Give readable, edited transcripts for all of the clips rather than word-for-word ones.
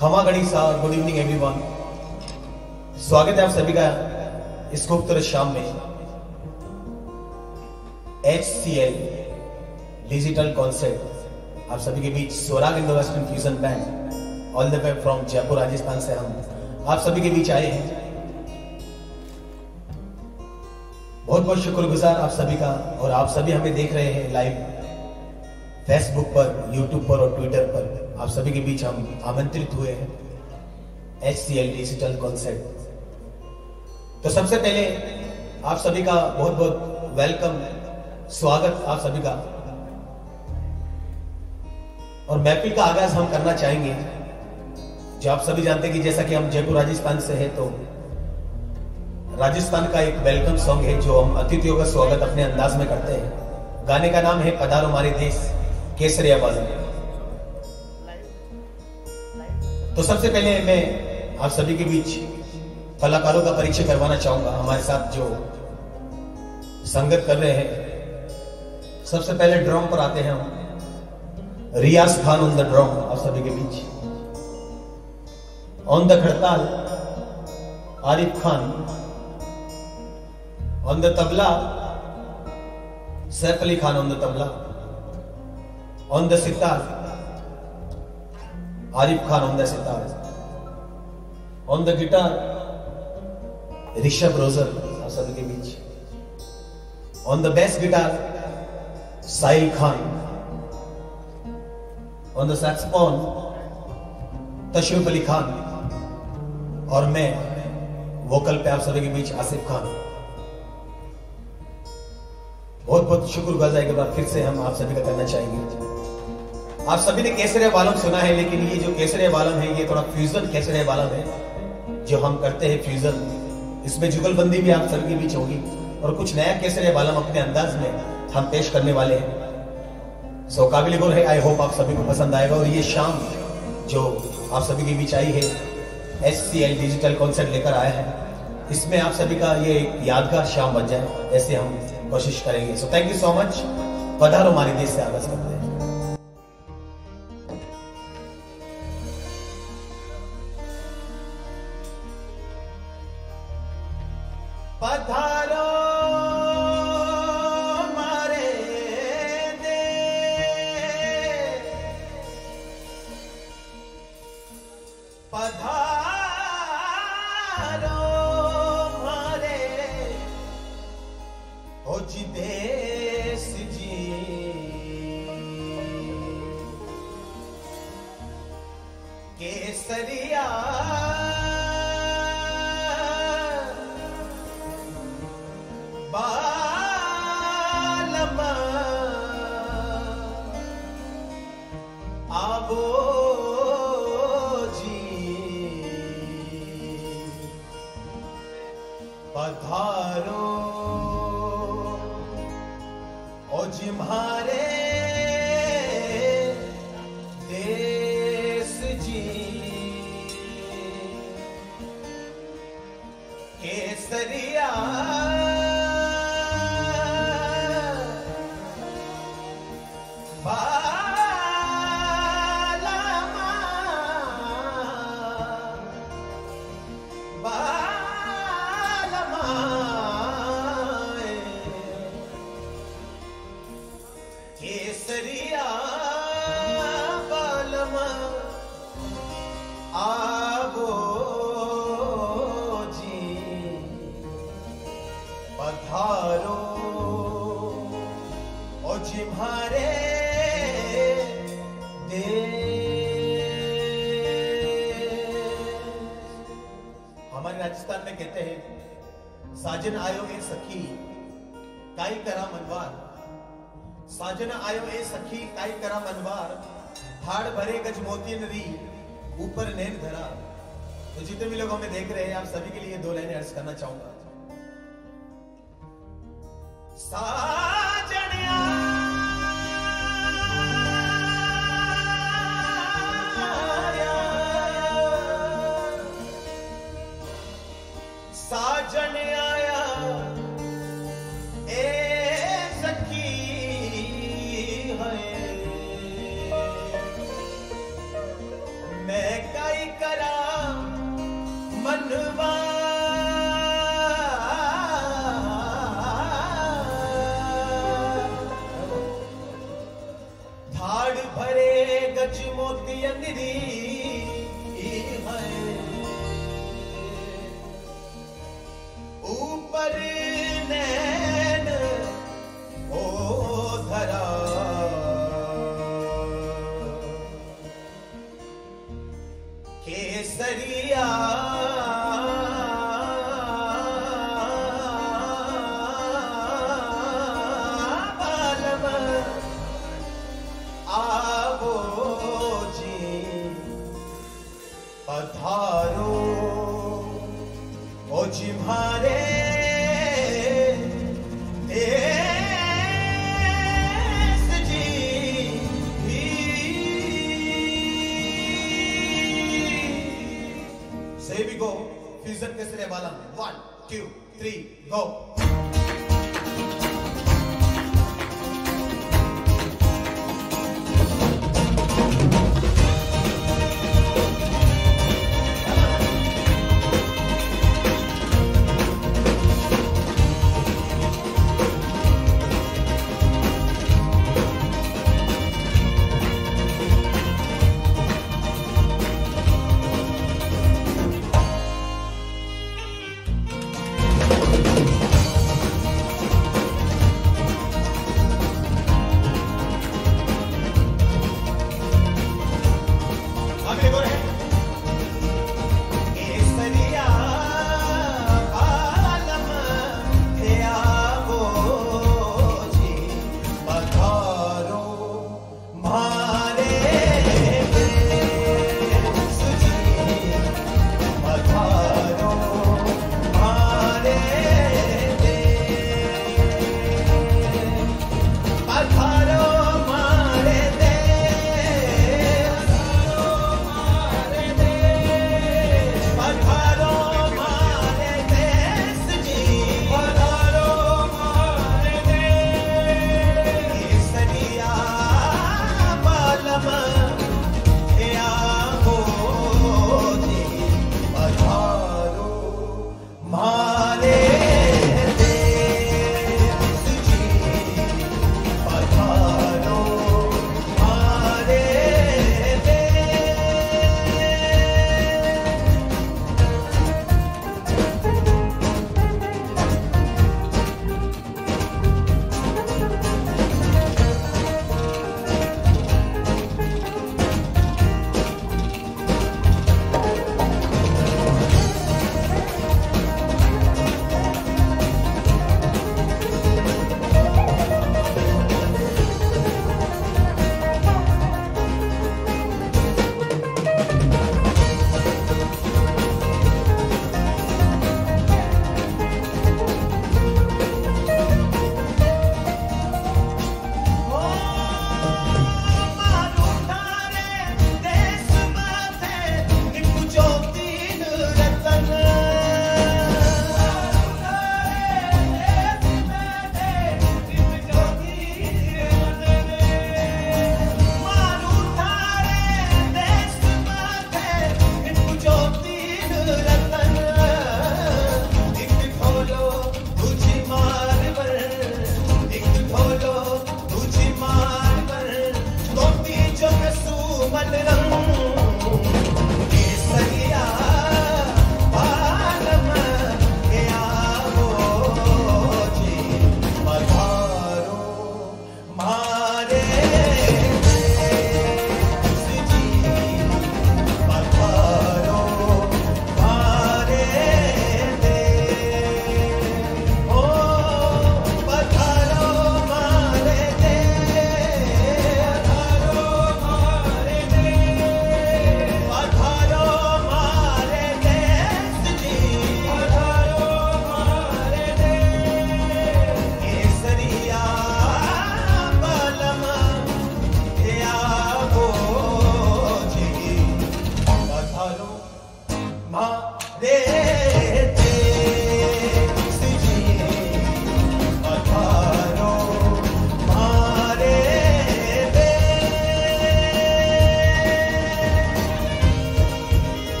खमा गणिसा, good evening everyone. स्वागत है आप सभी का इस खूबसूरत शाम में। HCL डिजिटल कॉन्सर्ट आप सभी के बीच Swarag Indo western fusion band all the way from Jaipur Rajasthan से हम आप सभी के बीच आए हैं। बहुत बहुत शुक्रगुजार आप सभी का, और आप सभी हमें देख रहे हैं लाइव फेसबुक पर, यूट्यूब पर और ट्विटर पर। आप सभी के बीच हम आमंत्रित हुए हैं HCL डिजिटल कॉन्सर्ट। तो सबसे पहले आप सभी का बहुत बहुत वेलकम, स्वागत आप सभी का। और महफिल का आगाज हम करना चाहेंगे। जो आप सभी जानते हैं कि जैसा कि हम जयपुर राजस्थान से हैं, तो राजस्थान का एक वेलकम सॉन्ग है जो हम अतिथियों का स्वागत अपने अंदाज में करते हैं। गाने का नाम है पधारो हमारे देश केसरिया बाजू। तो सबसे पहले मैं आप सभी के बीच कलाकारों का परिचय करवाना चाहूंगा हमारे साथ जो संगत कर रहे हैं। सबसे पहले ड्रम पर आते हैं हम, Riyaz Khan on the drum आप सभी के बीच। On the khartal Arif Khan. On the tabla Saif Ali Khan on the tabla. On the sitar Arif Khan on the sitar. On the guitar Rishabh Roger आप सभी के बीच। On the bass guitar Sahil Khan. On the saxophone Tashreef Ali Khan. और मैं वोकल पे आप सभी के बीच आसिफ खान। बहुत बहुत शुक्रगुजार एक बार फिर से हम आप सभी का करना चाहेंगे। आप सभी ने केसरिया बालम सुना है, लेकिन ये जो केसरिया बालम है ये थोड़ा फ्यूजन केसरिया बालम है जो हम करते हैं फ्यूजन। इसमें जुगलबंदी भी आप सभी के बीच होगी और कुछ नया केसरिया बालम अपने अंदाज में हम पेश करने वाले हैं। सो काबिल गौर है। आई होप आप सभी को पसंद आएगा। और ये शाम जो आप सभी के बीच आई है HCL डिजिटल कॉन्सर्ट लेकर आया है, इसमें आप सभी का ये यादगार शाम बन जाए, ऐसे हम कोशिश करेंगे। So thank you so much. पधारो हमारे देश से आगाज करते हैं। पधारो हमारे देश, पधारो हमारे हो जी देश जी। केसरिया बालमा आवो जी, पधारो ओ जी म्हारे देश जी। केसरिया केसरिया बालमा आवो जी, पधारो ओ जी म्हारे देश। हमारे राजस्थान में कहते हैं साजन आयो ए सखी काई करा मनवार। साजन आयो ए सखी काई करा मनवार, हाड़ भरे गज मोतियन री ऊपर नैन धरा। तो जितने भी लोग हमें देख रहे हैं, आप सभी के लिए दो लाइनें अर्ज करना चाहूंगा। साजन साजन आया ए सखी है, मैं कई केसरी है, ऊपर नैन ओ धरा, केसरिया बालम आवो जी पधारो, ओ जी भारे Here we go. Fusion Kesare बालम. 1, 2, 3, go.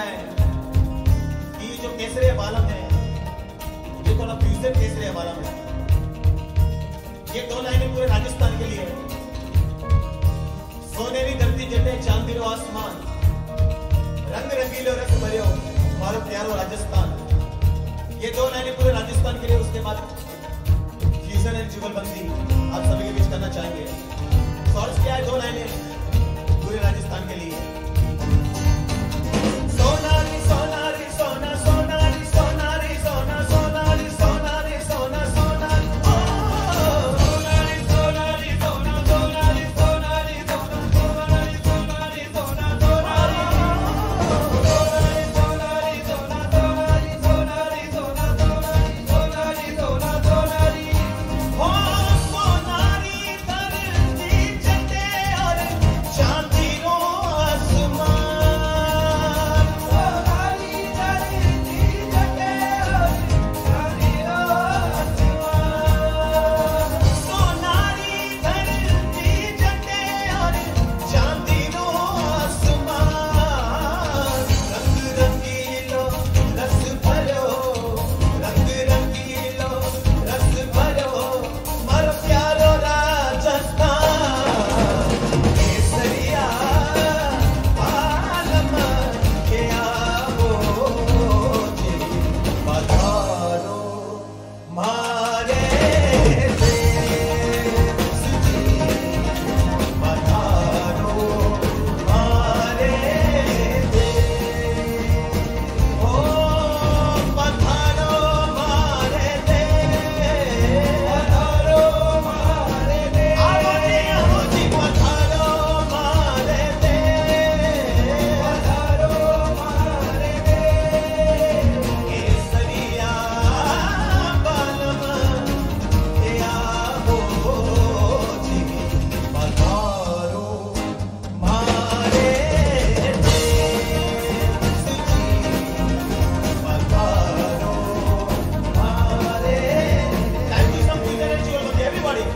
है कि जो केसरिया बालम है ये थोड़ा फ्यूजन केसरिया बालम है। ये 2 लाइनें पूरे राजस्थान के लिए है। सोनेरी धरती जटे चांदीरो आसमान, रंग रंगीलो रस भरियो मारो प्यारो राजस्थान। ये 2 लाइनें पूरे राजस्थान के लिए। उसके बाद फ्यूजन एंड जुगलबंदी आप सभी के बीच करना चाहेंगे। सॉर्ट्स क्या है? 2 लाइनें पूरे राजस्थान के लिए। सोनारी सोनारी सोना सोनारी सोनारी सोना सोनारी सोनारी सोना सोनारी सोनारी सोनारी सोना सोनारी सोनारी सोना सोनारी सोनारी सोना सोनारी सोनारी सोना सोनारी सोनारी सोना सोनारी सोनारी सोना सोनारी हो सोनारी धरती जटे और चांदी रो आसमान। सोनारी धरती जटे और चांदी रो आसमान। सोनारी धरती जटे और चांदी रो आसमान। रंग रंगीलो रस भरो, रंग रंगीलो रस भरो मारो प्यारो राजस्थान। केसरिया बालम के आवो जी, पधारो मारे देश जी, पधारो मारे देश। ओ पधारो मारे देश, पधारो मारे देश। आओ जी पधारो मारे देश, पधारो मारे देश। केसरिया बालम के आवो जी, पधारो मारे देश जी, पधारो मारे। Thank you, some people and everybody.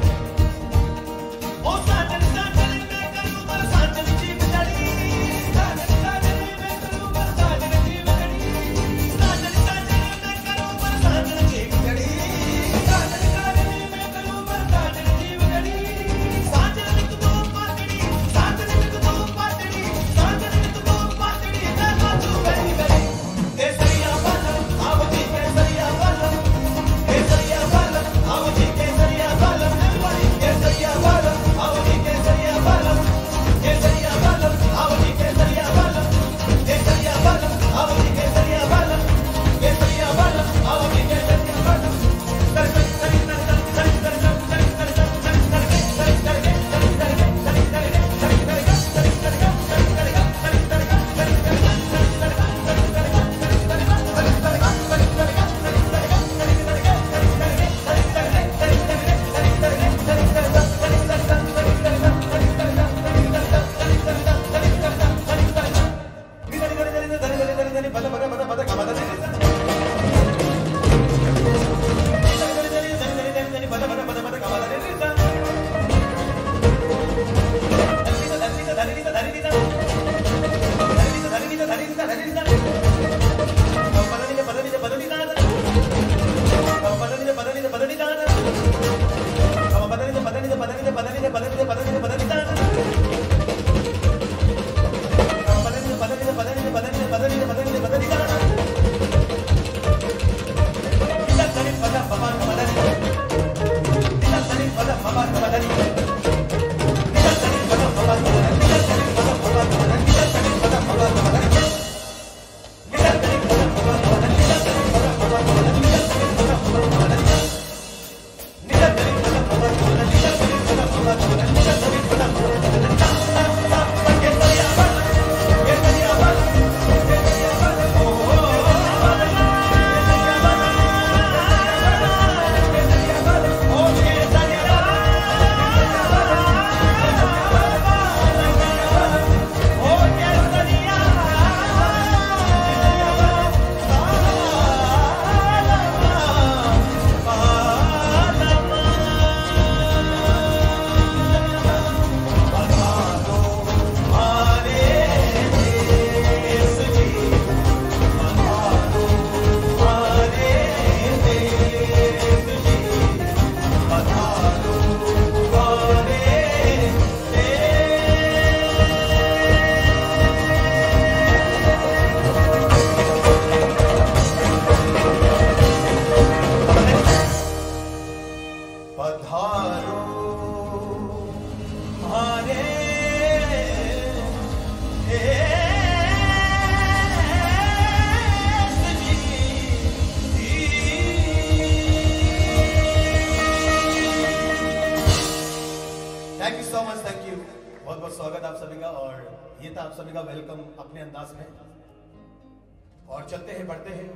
ओ साजन साजन मैं करूं बर साजन जी बजड़ी, साजन साजन मैं करूं बर साजन जी बजड़ी, साजन साजन मैं करूं बर साजन जी बजड़ी, साजन साजन मैं करूं बर साजन जी बजड़ी। साजन लिख दो पातड़ी, साजन लिख दो पातड़ी, साजन लिख दो पातड़ी मैं बाजू गली गली। केसरिया बालम आओ जी, केसरिया बालम, केसरिया बालम आओ जी, केसरिया बालम। everybody केसरिया बालम आओ जी, केसरिया बालम, केसरिया बालम आओ जी, केसरिया बालम, केसरिया बालम आओ जी, केसरिया बालम, केसरिया बालम आओ जी, केसरिया बालम। सरी सरी सरी सरी सरी सरी सरी सरी सरी सरी सरी सरी Get ये था आप सभी का वेलकम अपने अंदाज में। और चलते हैं, बढ़ते हैं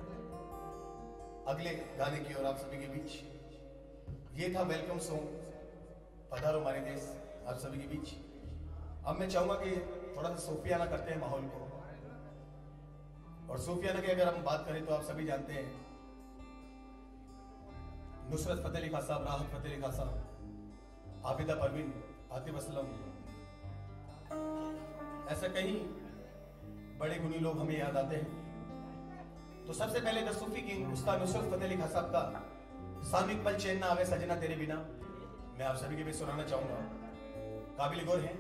अगले गाने की ओर आप सभी के बीच। ये था वेलकम सॉन्ग पधारो हमारे देश आप सभी के बीच। अब मैं चाहूंगा कि थोड़ा सा सूफियाना करते हैं माहौल को। और सूफियाना की अगर हम बात करें तो आप सभी जानते हैं नुसरत फतेह अली खान साहब, राहत फतेह अली खान साहब, आबिदा परवीन, आतिफ असलम, ऐसे कई बड़े गुणी लोग हमें याद आते हैं। तो सबसे पहले द सूफी किंग उस्ताद नुसरत फतेह अली खान साहब का सामिक पल चैन ना आवे सजना तेरे बिना मैं आप सभी के बीच सुनाना चाहूंगा। काबिल गौर है।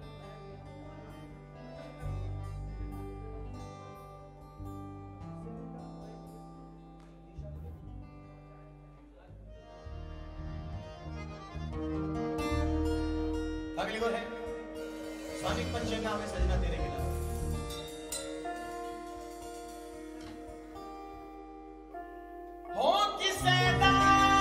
काबिल गौर है। सामिक पल चैन ना आवे सजना तेरे बिना। हो किसे दा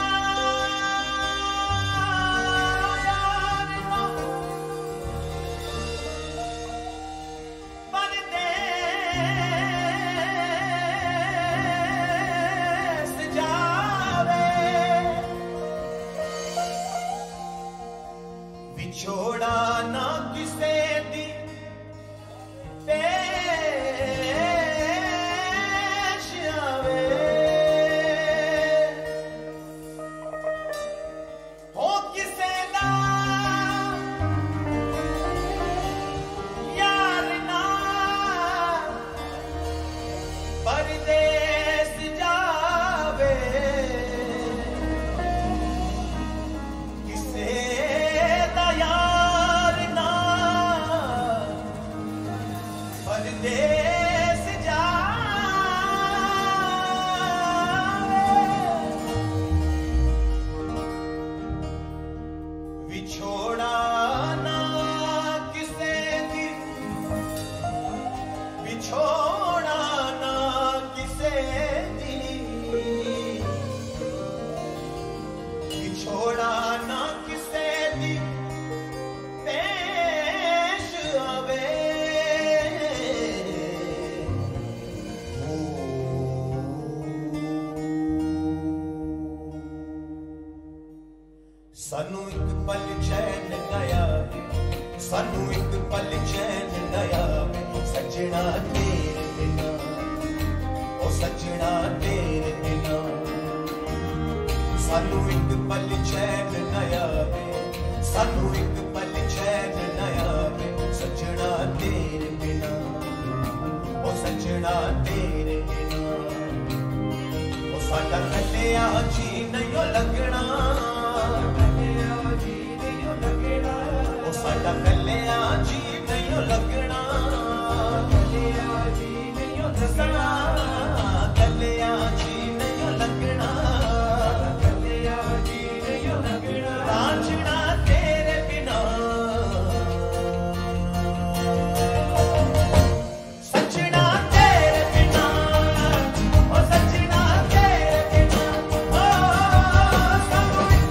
छोड़ा ना किसे दी पेश आवे हो किसे दा यार ना परदेस जावे किसे देश जावे विछोड़ा ना किसे दी विछोड़ा ना किसे दी विछोड़ा ना किसे दी पेश आवे सानू एक पल चैन नया सानू एक पल चैन नया सजना तेरे बिना ओ सजना तेरे बिना सानू एक पल चैन नया सानू एक पल चैन नया सजना तेरे बिना ओ सजना तेरे बिना ओ साडा कलिया जी नहीं लगना साडा कलिया जी नहीं लगना कलिया जी नहीं लगना कलिया जी नहीं लगना कलिया जी नहीं लगना रांझना तेरे बिना सजना तेरे बिना ओ सजना तेरे बिना ओ सब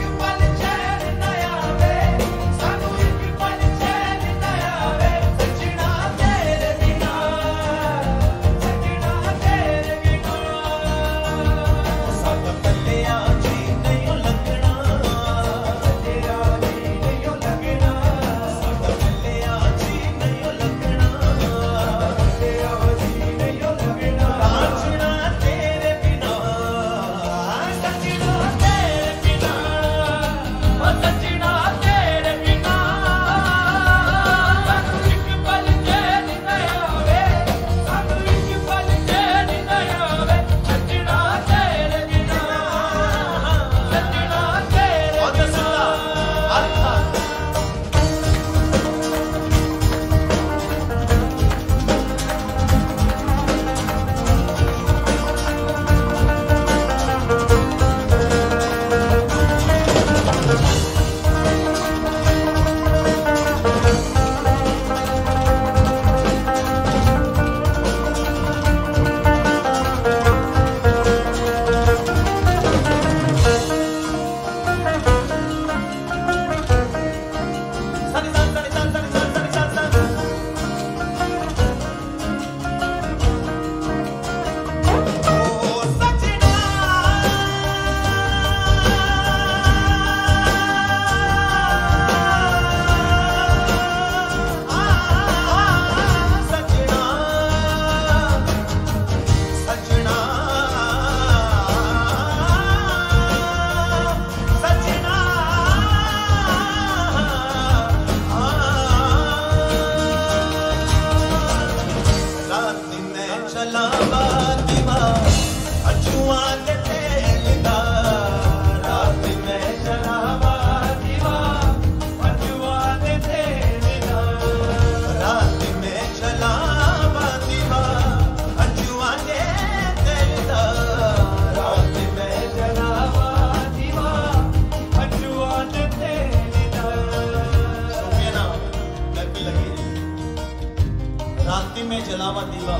दीवा अजुआन तेलदा रात में जलावा दीवा अजुआन तेलदा रात में जलावा दीवा अजुआन तेलदा रात में जलावा दीवा अजुआन तेलदा सुनिए ना गर्मी लगी रात में जलावा दीवा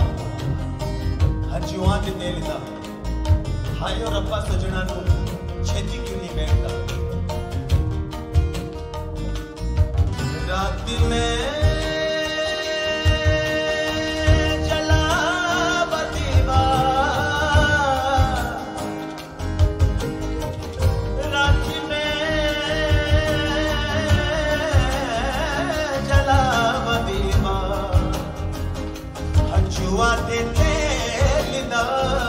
हजुआन तेलदा हायो रब्बा सजना नू छेती क्यों नहीं बैठता रात में जलावा दीवा रात में जलावा दीवा हजुआ तेलदा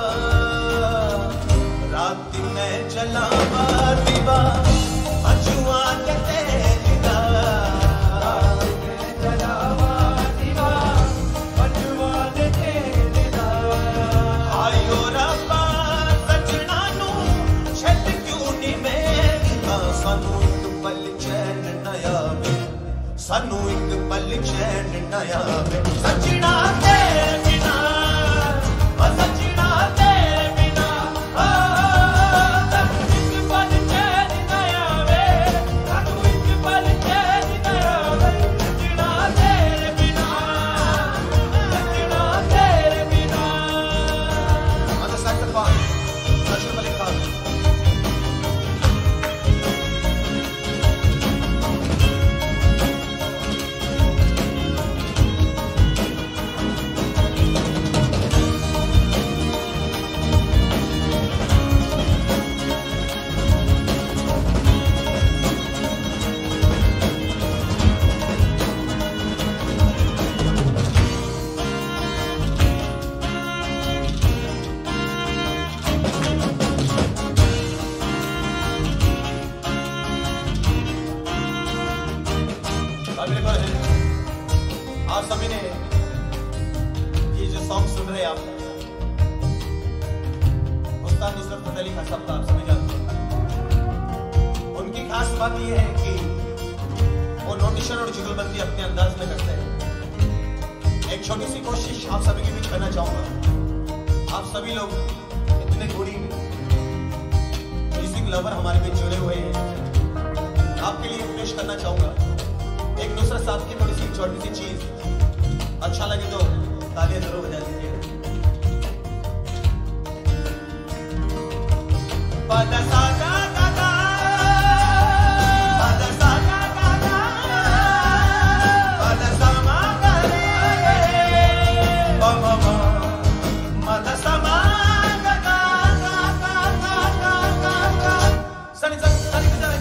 रात में जलावा दीवा हजुआ तेलदा रात में जलावा दीवा हजुआ तेलदा आयो रब्बा सजना नू छत क्यों नहीं मेरा सानू एक पल चैन नया वे सानू एक पल चैन नया वे सजना तेरे बिना सजना तेरे बिना एक पल चैन नया वे सानू एक पल चैन नया वे सजना तेरे बिना on the saxophone Rashid Ali Khan आप सभी ने ये जो सॉन्ग सुन रहे हैं आप उस्ताद नुसरत फतेह अली खान साहब का आप सभी जानते हैं उनकी खास बात ये है कि वो नोटिशन और जुगलबंदी अपने अंदाज में करते हैं एक छोटी सी कोशिश आप सभी के बीच करना चाहूंगा आप सभी लोग इतने गुणी म्यूजिक लवर हमारे बीच जुड़े हुए हैं आपके लिए पेश करना चाहूंगा एक नुसरत साहब की थोड़ी सी छोटी सी चीज अच्छा लगे तो तालियां जरूर बजा दीजिए पादा सादा दादा पादा सादा दादा पादा सामा करे पामा मादा सामा दादा सनी सनी सनी सनी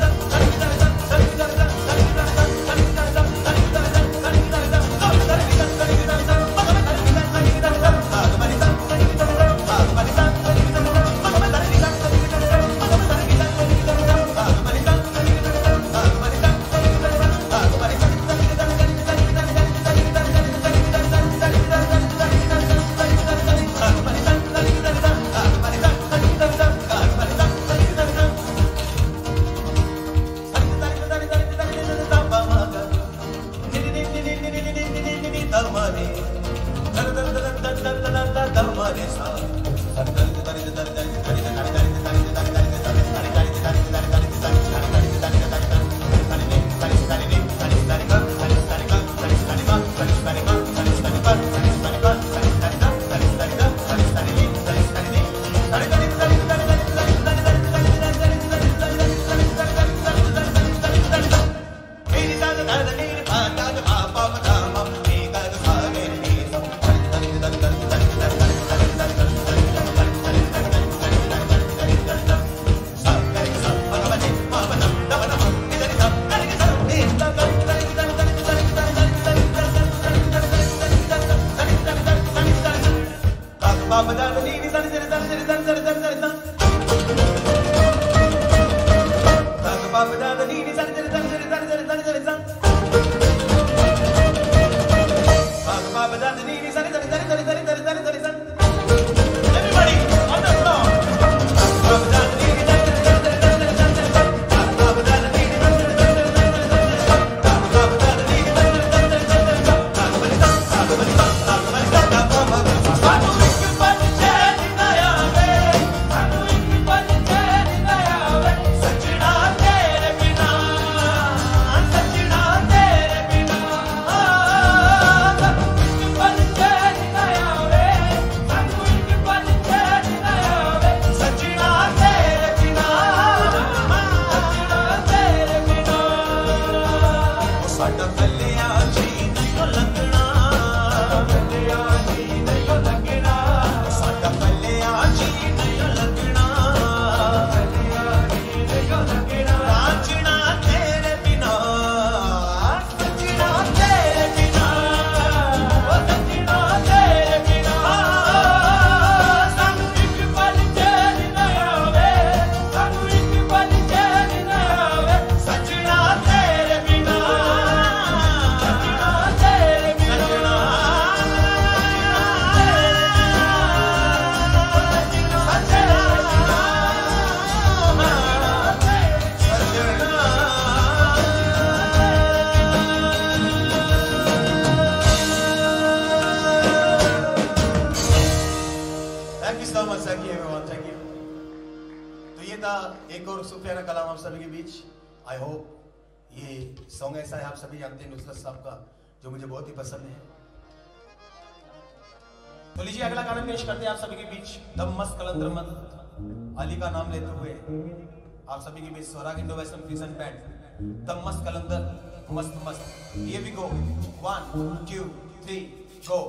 Ba ba ba da da dee dee da da da da da da da da da da da thank you so much thank you. तो ये था एक और सुफियाना कलाम आप सभी के बीच। आई होप ये सॉन्ग ऐसा है, आप सभी जानते हैं नुसरत साहब का, जो मुझे बहुत ही पसंद है। तो लीजिए अगला गाना पेश करते हैं आप सभी के बीच, दम मस्त कलंदर मत अली का नाम लेते हुए आप सभी के बीच Swarag Indo western fusion band दम मस्त कलंदर मस्त मस्त। Here we go 1 2 3 go.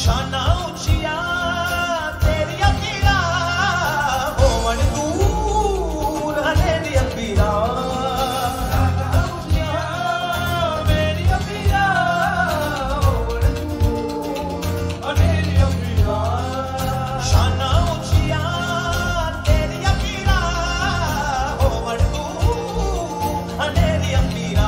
शाना ऊंचिया तेरी अकीरा होवन दूर हनेरी अकीरा शाना ऊंचिया मेरी अकीरा होवन दूर हनेरी अकीरा शाना ऊंचिया तेरी अकीरा होवन दूर हनेरी अकीरा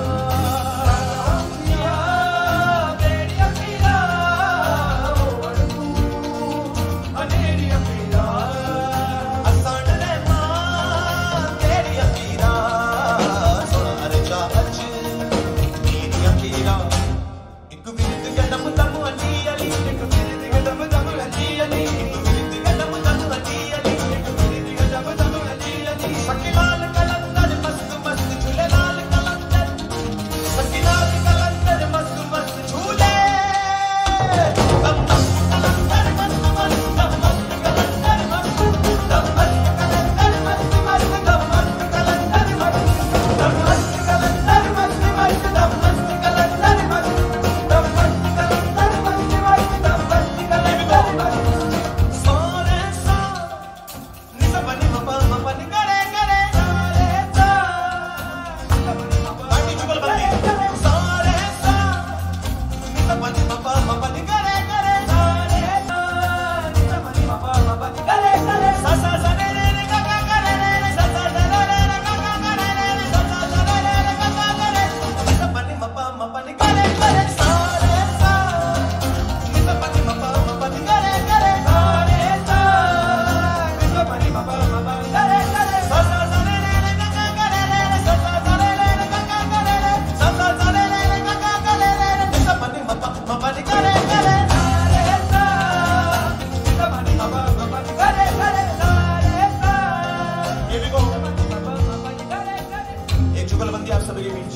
आप सभी के बीच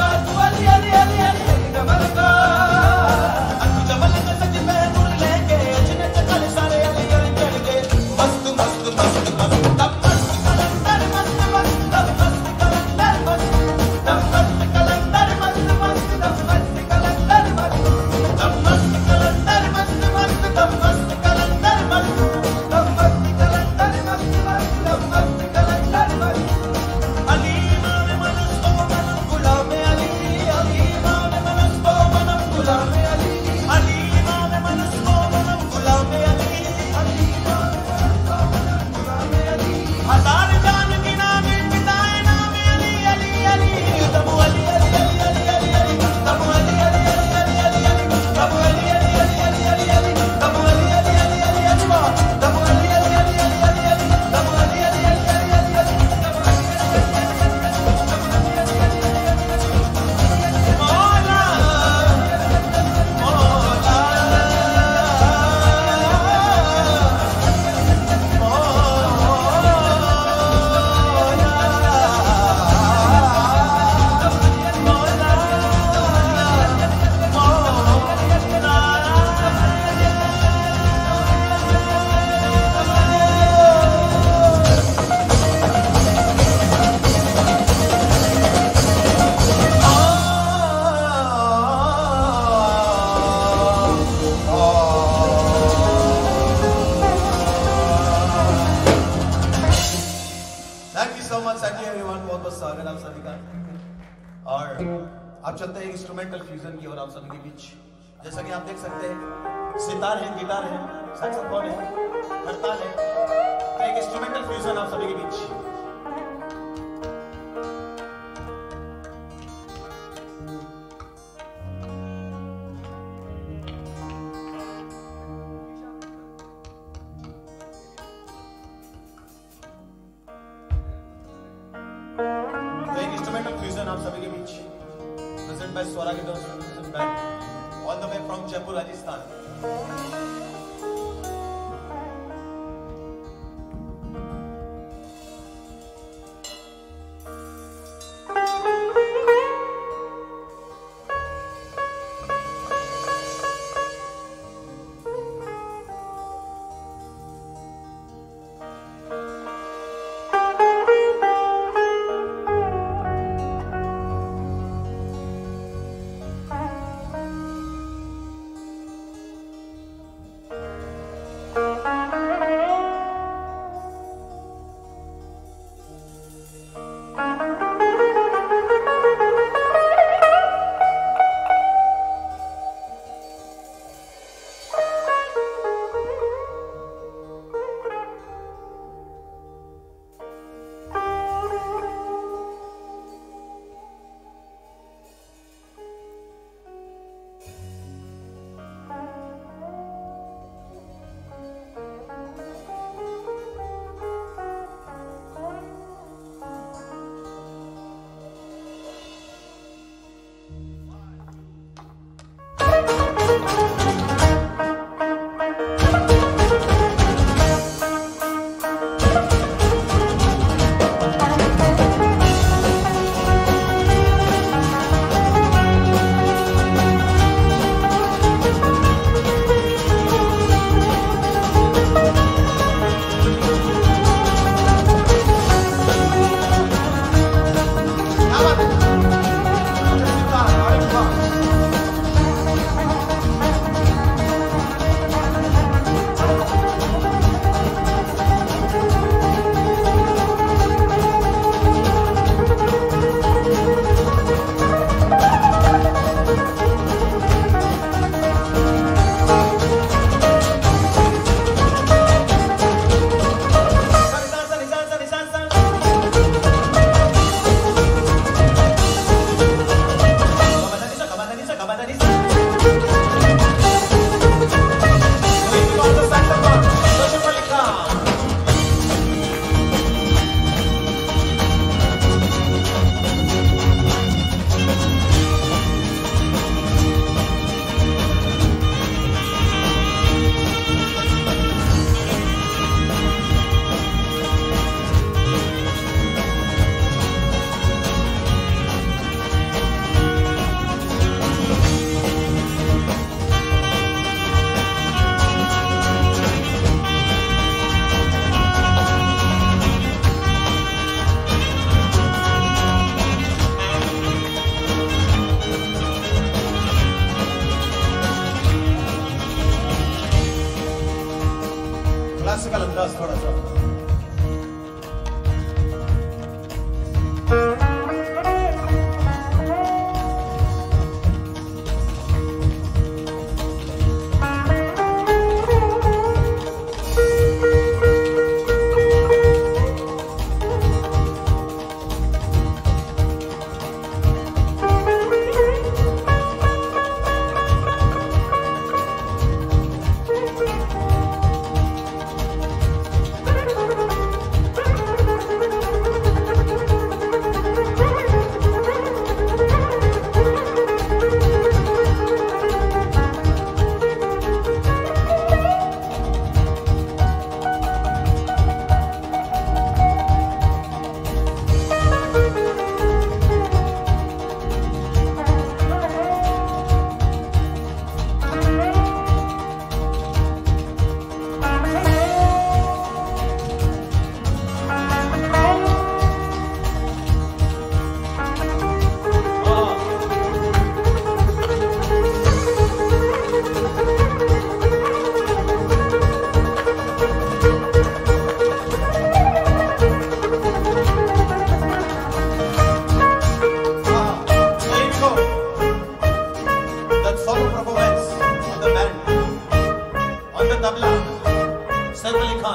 लेके अब चलते हैं इंस्ट्रूमेंटल फ्यूजन की और आप सभी के बीच। जैसा कि आप देख सकते हैं, सितार है, गिटार है, सैक्सोफोन है, हड़ताल है, तो एक इंस्ट्रूमेंटल फ्यूजन आप सभी के बीच। इंस्ट्रूमेंटल फ्यूजन आप सभी के बीच present by Swara guitars band all the way from Jaipur, Rajasthan. Classical अंदाज थोड़ा सा।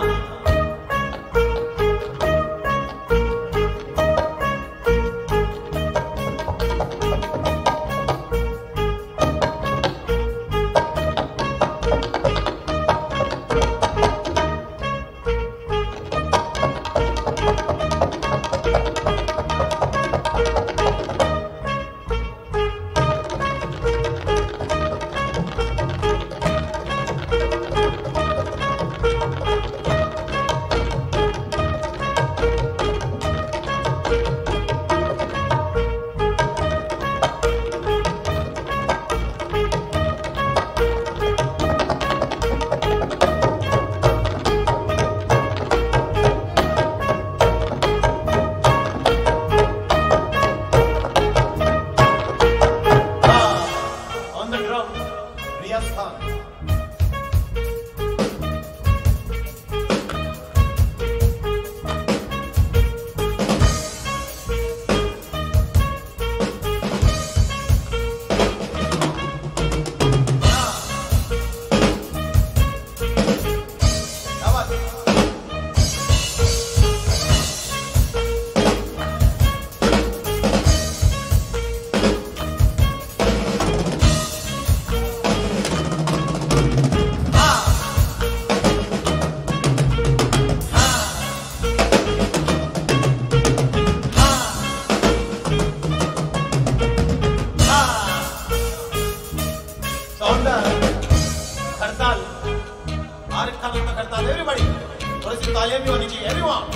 तालियां भी होनी चाहिए एवरीवन।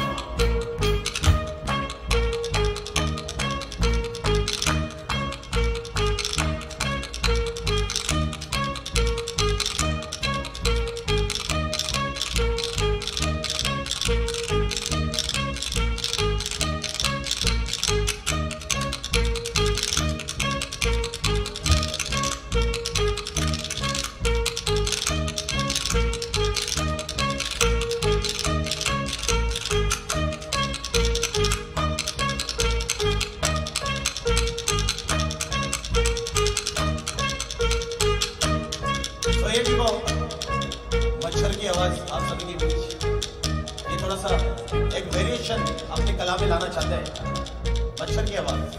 मच्छर की आवाज आप सभी के बीच ये थोड़ा सा एक वेरिएशन अपने कला में लाना चाहते हैं। मच्छर की आवाज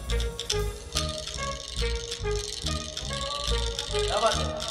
क्या बात है?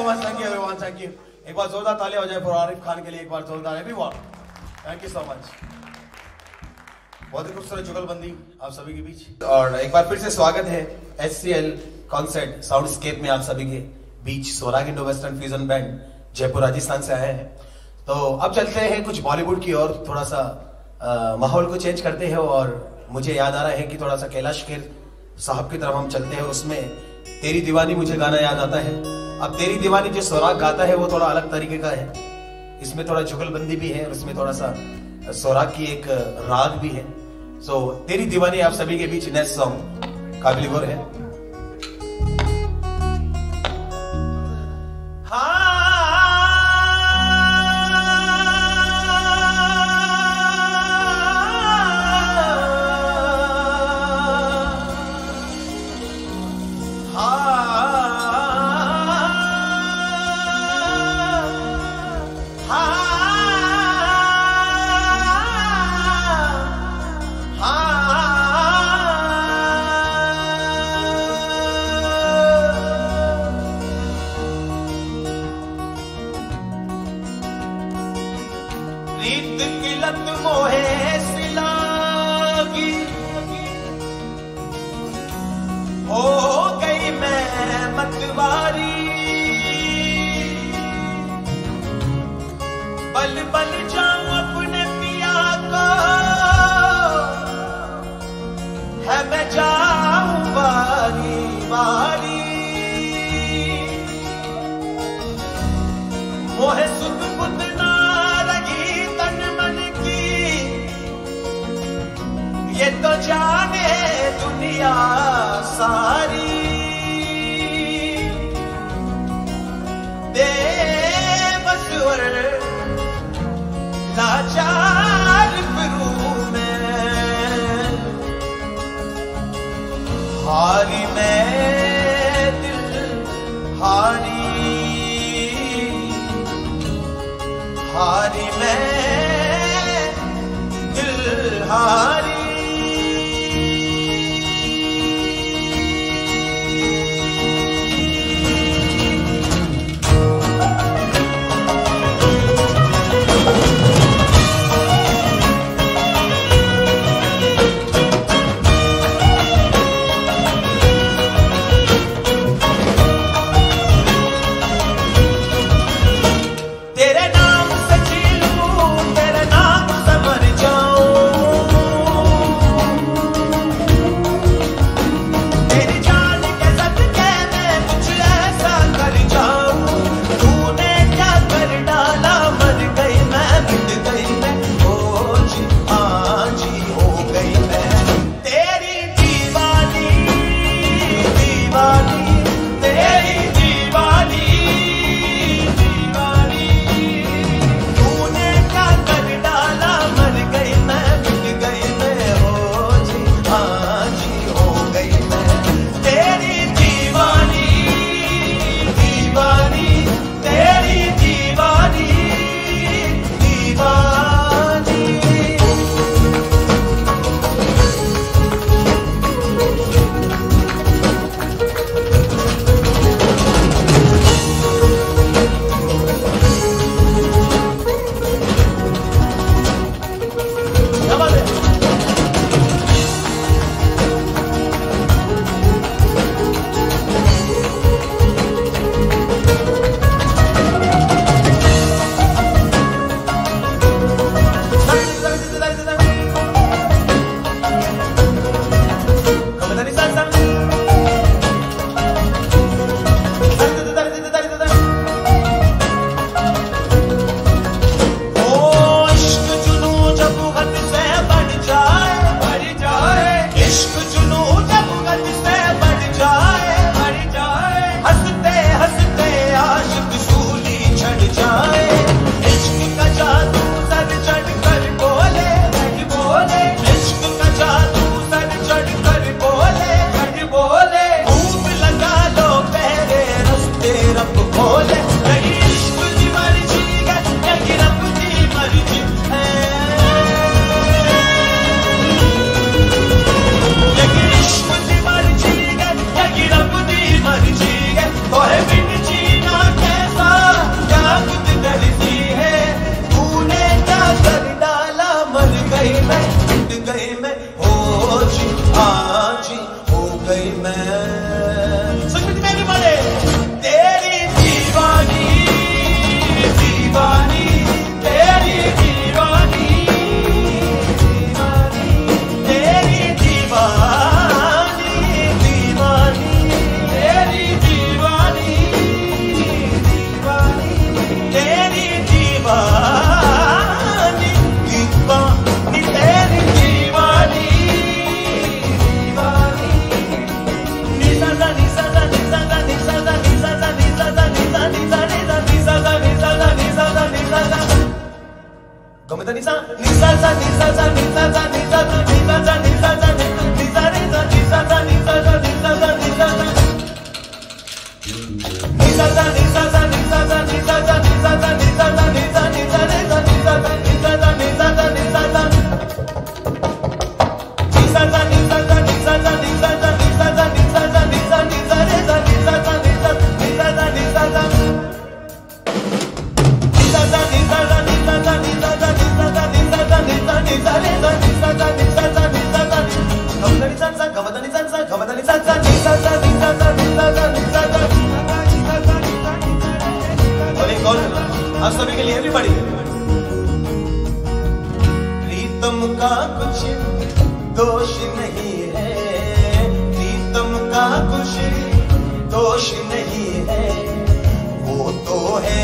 Much, thank you everyone, thank you. एक बार जोरदार ताली हो जाए फॉर आरिफ खान के लिए, एक बार जोरदार everyone, thank you so much. बहुत ही खूबसूरत जुगलबंदी आप सभी के बीच, और एक बार फिर से स्वागत है HCL कॉन्सर्ट साउंडस्केप में आप सभी के बीच। Swarag Indo western fusion band Jaipur Rajasthan से आए हैं। तो अब चलते हैं कुछ बॉलीवुड की और, थोड़ा सा माहौल को चेंज करते हैं। और मुझे याद आ रहा है कि थोड़ा सा कैलाश खेर साहब की तरफ हम चलते हैं। उसमें तेरी दीवानी मुझे गाना याद आता है। अब तेरी दीवानी जो स्वराग गाता है वो थोड़ा अलग तरीके का है, इसमें थोड़ा जुगलबंदी भी है और इसमें थोड़ा सा स्वराग की एक राग भी है। सो तेरी दीवानी आप सभी के बीच नेक्स्ट सॉन्ग काबिल गौर है। रीत की लत मोहे सिलागी, हो गई मैं मतवारी, बल बल जाऊं अपने पिया को, है मैं जाऊं बारी बारी, मोहे सुध बुध ना ये तो जाने दुनिया सारी, बेबसवर लाचार फिरूं मैं, हारी मैं दिल हारी, हारी मैं दिल हारी। तेरे नाम से झील कुछ दोष नहीं है, प्रीतम का कुछ दोष नहीं है, वो तो है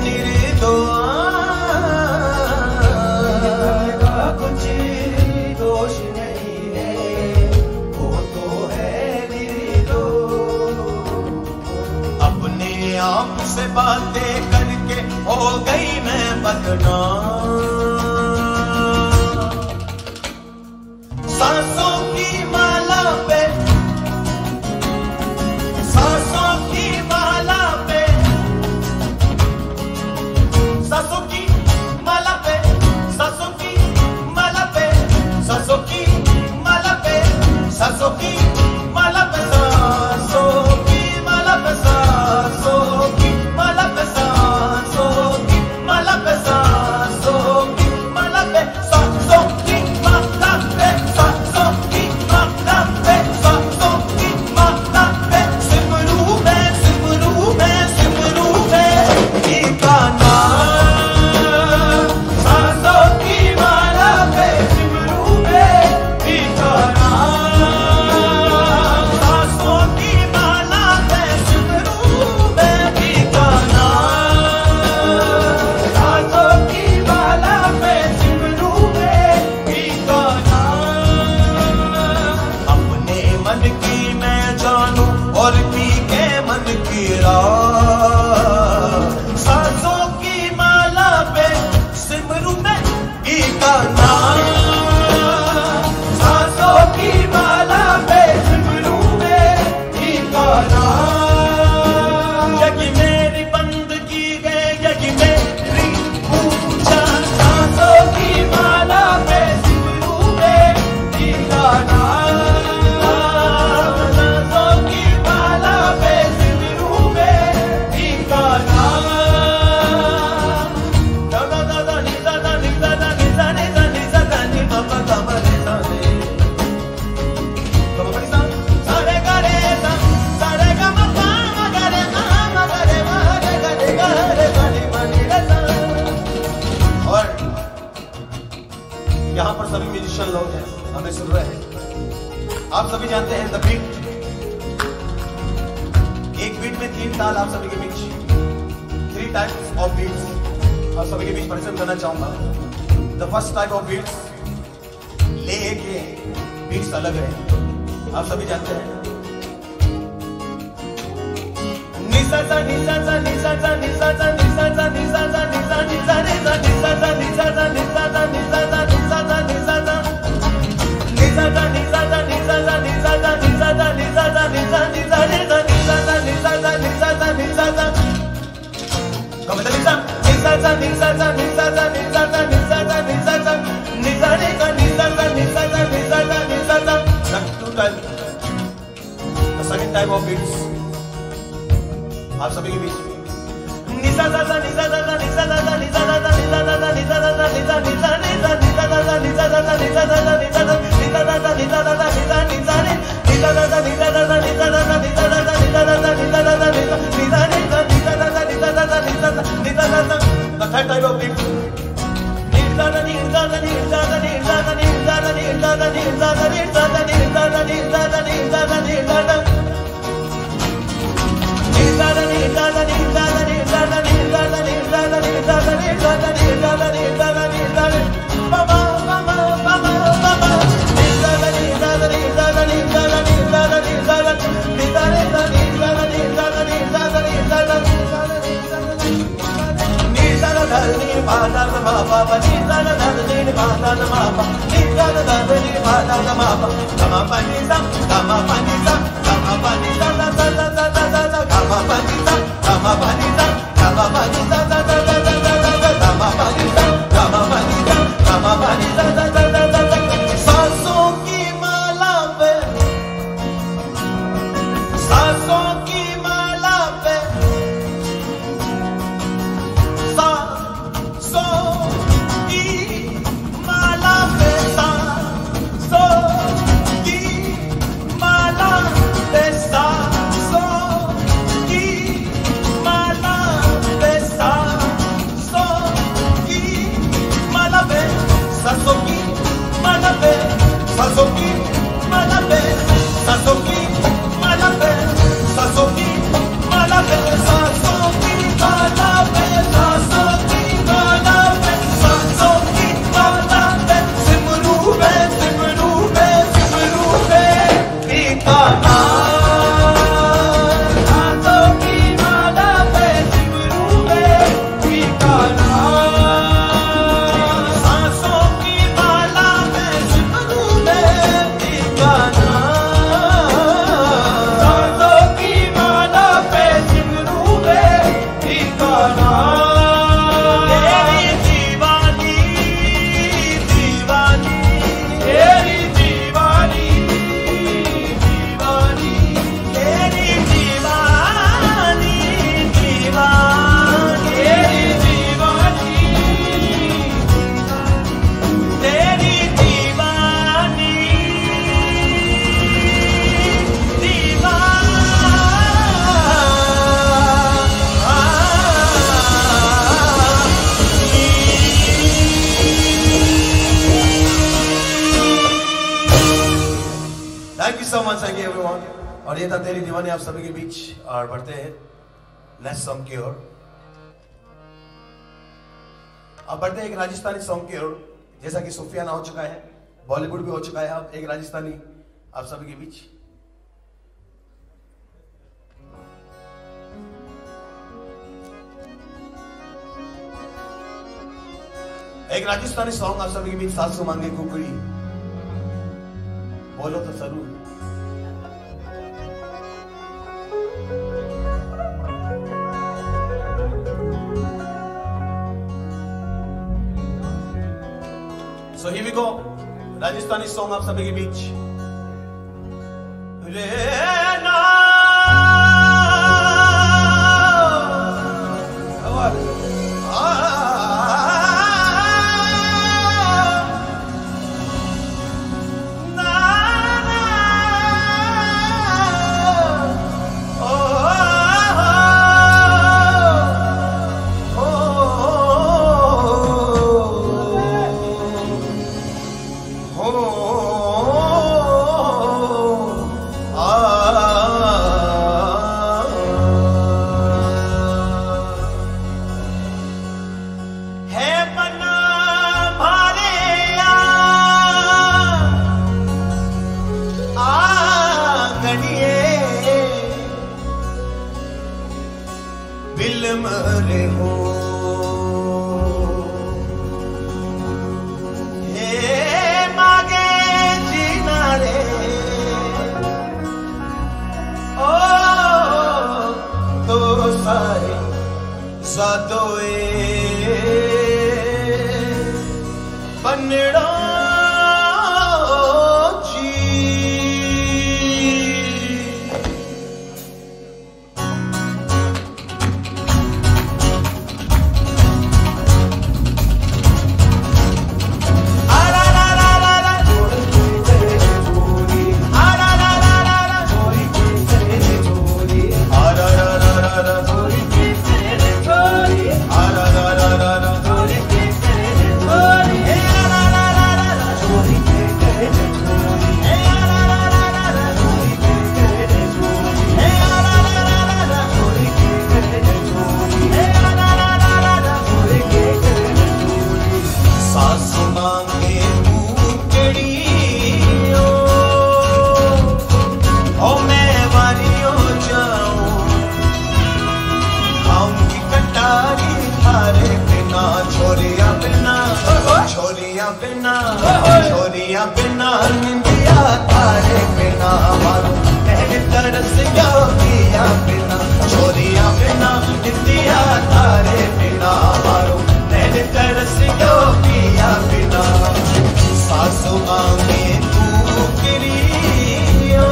निर्दोष का कुछ दोष नहीं है, वो तो है निर्दोष। अपने आप से बातें करके हो गई मैं बदनाम, सांसों की माला पे, सांसों की माला पे, सांसों की माला पे, सांसों की माला पे, सांसों की माला पे, सांसों की माला पे, सांसों की माला पे, सांसों की माला पे, सांसों की माला पे, सांसों की माला पे, सांसों की माला पे, सांसों की माला पे, सांसों की माला पे, सिमरू में, सिमरू में, सिमरू में ही का नाम, सांसों की माला पे, सिमरू में ही का नाम, सांसों की माला पे, सिमरू में ही का नाम, सांसों की माला पे, सिमरू में ही का नाम। अपने मन की मैं जानू और पी के मन की राह, सांसों की माला पे, सिमरू में ही का नाम, सांसों की माला पे, सिमरू में ही का नाम। यज्ञ मेरी बंदगी है, यज्ञ मेरी पूजा, सांसों की माला पे, सिमरू में ही का नाम, सांसों की माला पे, सिमरू में ही का नाम। दादा दादा नि दादा नि दादा नि दा नि दा नि दा दा नि मा पा दा मा रे दा रे गा मा रे सा सा रे गा रे सा सा रे गा मा पा मा गा रे मा गा रे मा रे गा रे गा रे मा नि रे सा। और यहाँ पर सभी म्यूजिशियन लोग हैं, हमें सुन रहे हैं। आप सभी जानते हैं द बीट, एक बीट में 3 ताल आप सभी के बीच, 3 टाइप्स ऑफ बीट्स आप सभी के बीच परिचय करना चाहूंगा। The first type of beats, ले के बीट्स अलग है, आप सभी जानते हैं। निसा सा निसा सा निसा सा निसा सा निसा सा निसा सा निसा निसा निसा निसा सा निसा सा निसा सा निसा सा निसा सा निसा सा निसा सा निसा सा निसा सा निसा सा निसा सा निसा सा निसा निसा निसा निसा सा निसा सा निसा सा निसा सा कम निसा निसा सा निसा सा निसा सा निसा सा निसा सा निसा सा निसा निसा निसा सा निसा सा निसा सा निसा सा। The second type of beats आप सभी के बीच निसा सा सा निसा सा सा निसा सा सा निसा सा सा निसा सा सा निसा सा सा निसा निसा निसा निसा सा सा निसा सा सा निसा सा सा निसा सा निसा सा सा निसा सा सा निसा निसा ने निसा सा सा निसा सा सा निसा सा सा निसा सा सा निसा सा सा निसा सा सा निसा निसा निसा निसा सा सा निसा सा सा निसा सा निसा सा सा। The third type of beat निसा सा निसा सा निसा सा निसा सा निसा सा निसा सा निसा सा निसा सा निसा सा निसा सा निसा सा निसा सा सांसों की माला पे, सांसों की माला पे, सांसों की माला पे, सांसों की माला एवरीवन। और ये था तेरी दीवानी आप सभी के बीच। और बढ़ते हैं नेक्स्ट सॉन्ग की ओर। अब बढ़ते हैं एक राजस्थानी सॉन्ग की ओर। जैसा कि सूफियाना हो चुका है, बॉलीवुड भी हो चुका है, अब एक राजस्थानी आप सभी के बीच। एक राजस्थानी सॉन्ग आप सभी के बीच, सासू मांगे कुकड़ी, बोलो तो जरूर। So here we go, Rajasthani song आप सभी के बीच। रेना मरे हो हे मागे जीना रे ओ तो सारे सादोए पन्नड़ो छोरिया बिना निंदिया तारे बिना मारो मेरे तरस पिया बिना छोरिया बिना निंदिया तारे बिना मारो मेरे तरस पिया बिना सासू मांगे तू किरियो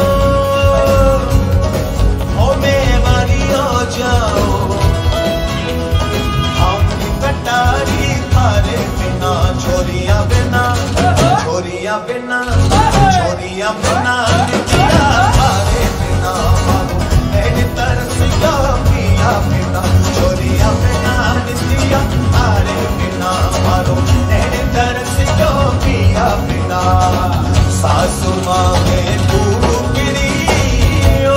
ओ मैं मारियो जाओ हम कटारी थारे बिना छोरिया बिना छोरिया बिना निंदिया तारे बिना मारो मेरे तरस पिया बिना छोरिया बिना निंदिया तारे बिना मारो मेरे तरस पिया बिना सासू मांगे तू किरियो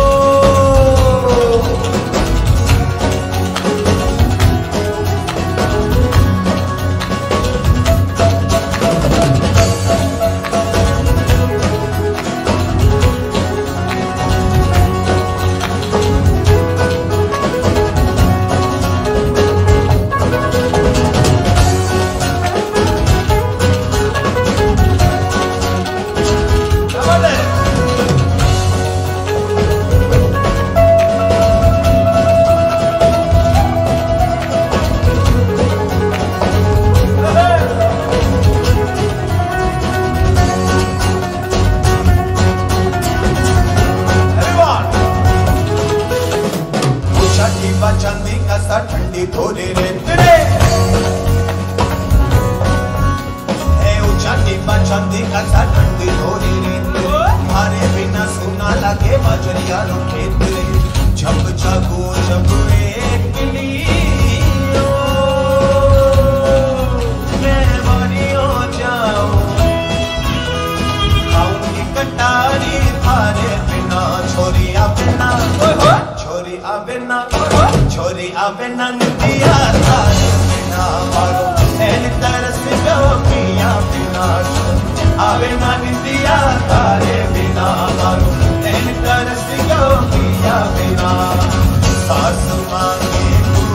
चांदी का सा ठंडी थोड़ी रेत रे है ऊंचा टिब्बा चांदी का सा ठंडी थोड़ी रेत मारे बिना सुना लगे बजरिया रो खेत रे जब जागो जब एक लियो मैं मरियो जाऊं खाऊंगी कटारी थारे आवे ना छोरी आवे ना निंदिया तारे बिना मारो एन तरस जो पिया बिना आवे ना निंदिया तारे बिना मारो एन तरस जो पिया बिना सास मांगे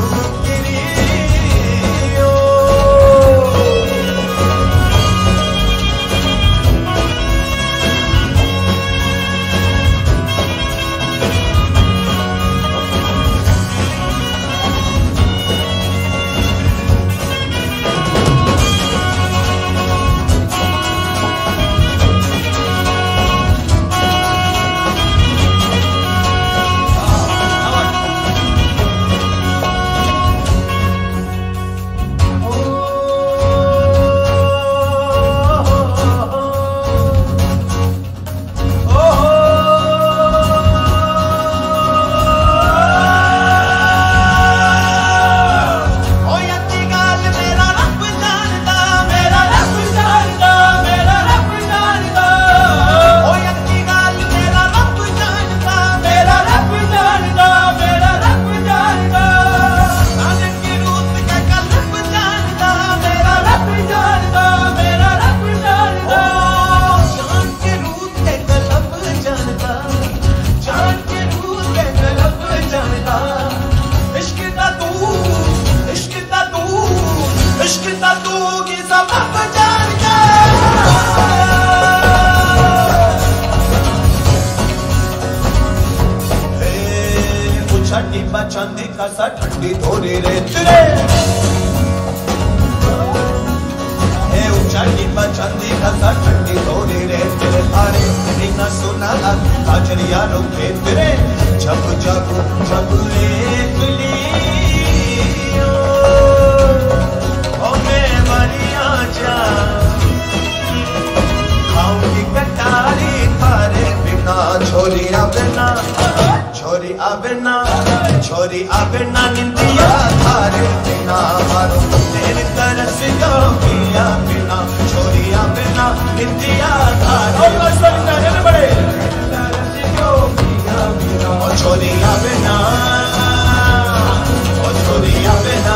चांदी का सा ठंडी थोड़ी रेत रे हे ऊंचा डिब्बा चांदी का सा ठंडी थोड़ी रेत रे अरे रीना सोना काजरिया रो खेत रे जब जब जब एक लियो ओ मैं मरिया जा खाऊंगी कटारी थारे बिना छोरी आवे ना छोरी आवे ना छोरी आवे ना निंदिया थारे बिना मारो तेरी तरस जो पिया बिना छोरी आवे ना निंदिया थारे तरस जो पिया बिना छोरी आवे ना छोरी आवे ना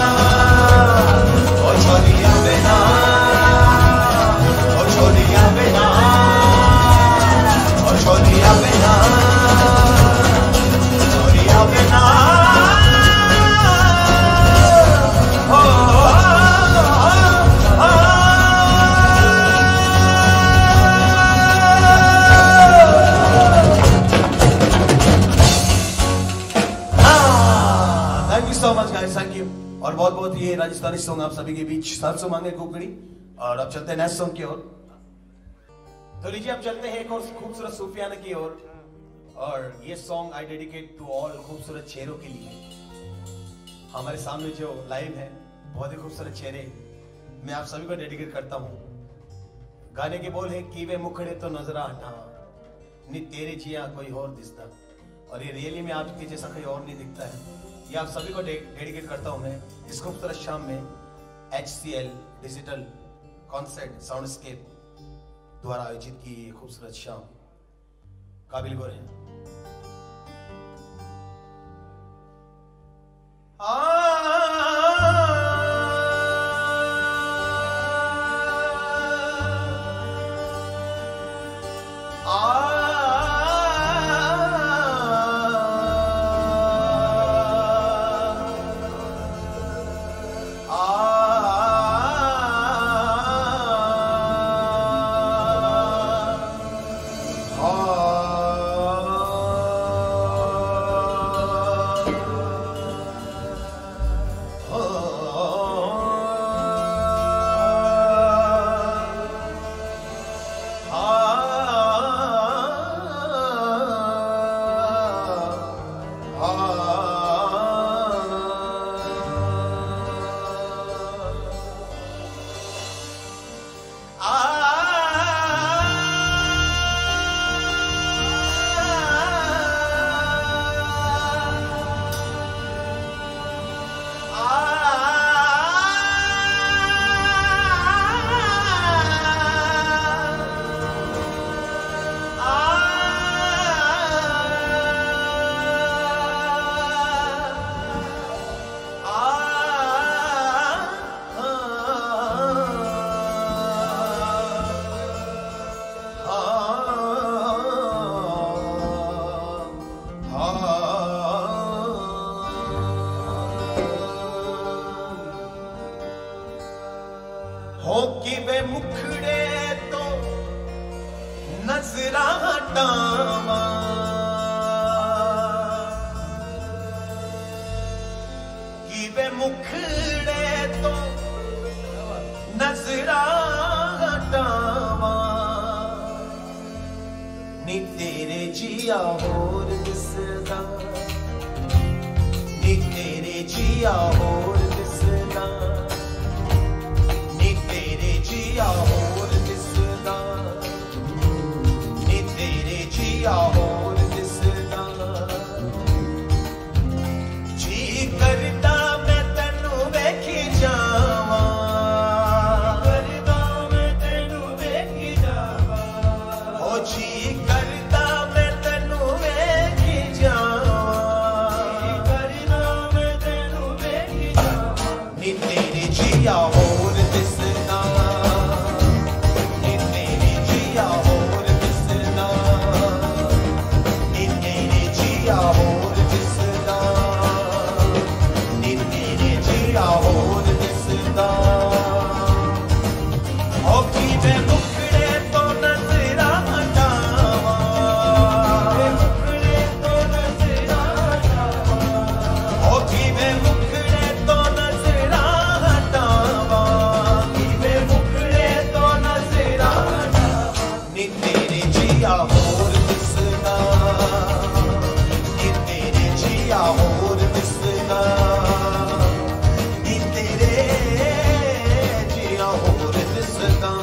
छोरी आवे ना छोरी आवे ना छोरी आवे ना थैंक यू और बहुत बहुत ये राजस्थानी सॉन्ग आप सभी के बीच 700 मांगे कुकड़ी और अब चलते हैं नेक्स्ट सॉन्ग की ओर। तो लीजिए अब चलते हैं एक और खूबसूरत सूफियाना की ओर और ये song I dedicate to all खूबसूरत चेहरों के लिए। हमारे सामने जो लाइव है बहुत ही खूबसूरत चेहरे मैं आप सभी को डेडिकेट करता हूँ। गाने के बोल है कि वे मुखड़े तो नजरा हटा नी तेरे जिया कोई और दिसता और ये रियली में आपके जैसा कोई और नहीं दिखता है। ये आप सभी को डेडिकेट करता हूँ मैं इस खूबसूरत शाम में HCL डिजिटल कॉन्सर्ट साउंडस्केप द्वारा आयोजित की ये खूबसूरत शाम काबिल गौर है। मुखड़े तो नजरा हटावा नी तेरे जिया होर दिसदा नी तेरे जिया होर दिसदा नी तेरे जिया होर दिसदा नी तेरे जिया होर दिसदा जी करदा मैं तैनू वेखी जावां करदा मैं तैनू वेखी जावां ओ जी करदा मैं तैनू वेखी जावां करदा मैं तैनू वेखी जावां नी तेरे जिया होर दिसदा नी तेरे जिया होर दिसदा नी तेरे जिया होर दिसदा नी तेरे जिया होर दिसदा ओ कीवे मुखड़े तो नजरा हटावा मुखड़े तो नजरा हटावा ओ कीवे मुखड़े तो नजरा हटावा कीवे मुखड़े तो नजरा हटावा नी तेरे जिया होर दिसदा नी तेरे जिया होर दिसदा नी तेरे जिया होर दिसदा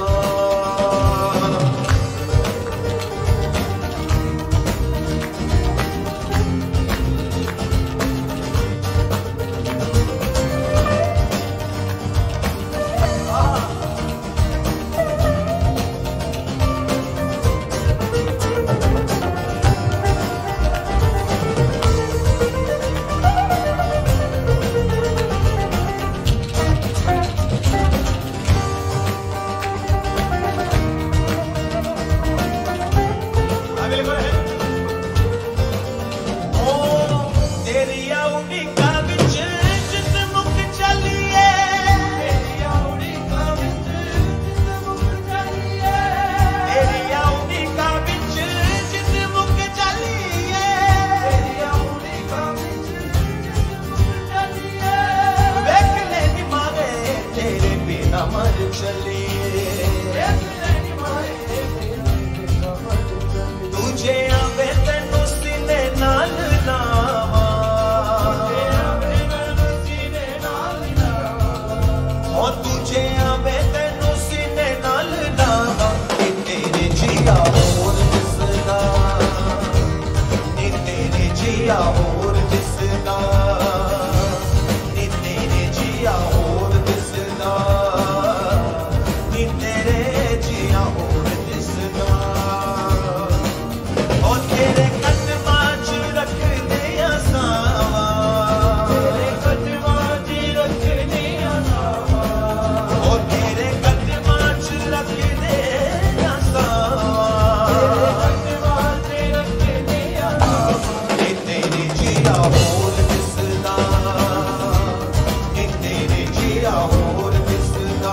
तेरी आउड़ी का विच जित मुक चलिए तेरी आउड़ी का विच जित मुक चलिए तेरी आउड़ी का विच जित मुक चलिए तेरी आउड़ी का विच जित मुक चलिए वेख ले दिमागे तेरे बिना मर चलिए वेख ले दिमागे तेरे बिना मर चलिए तुझे आवे तैनू सीने नाल लावा तुझे आवे तैनू सीने नाल लावा नी तेरे जिया होर दिसदा नी तेरे जिया होर दिसदा नी तेरे जिया होर दिसदा नी तेरे जिया होर दिसदा ओ तेरे कदमां च रख दे सावा तेरे कदमां च रख दे सावा ओ तेरे कदमां च रख दे सावा तेरे कदमां च रख दे सावा नी तेरे जिया होर दिसदा नी तेरे जिया होर दिसदा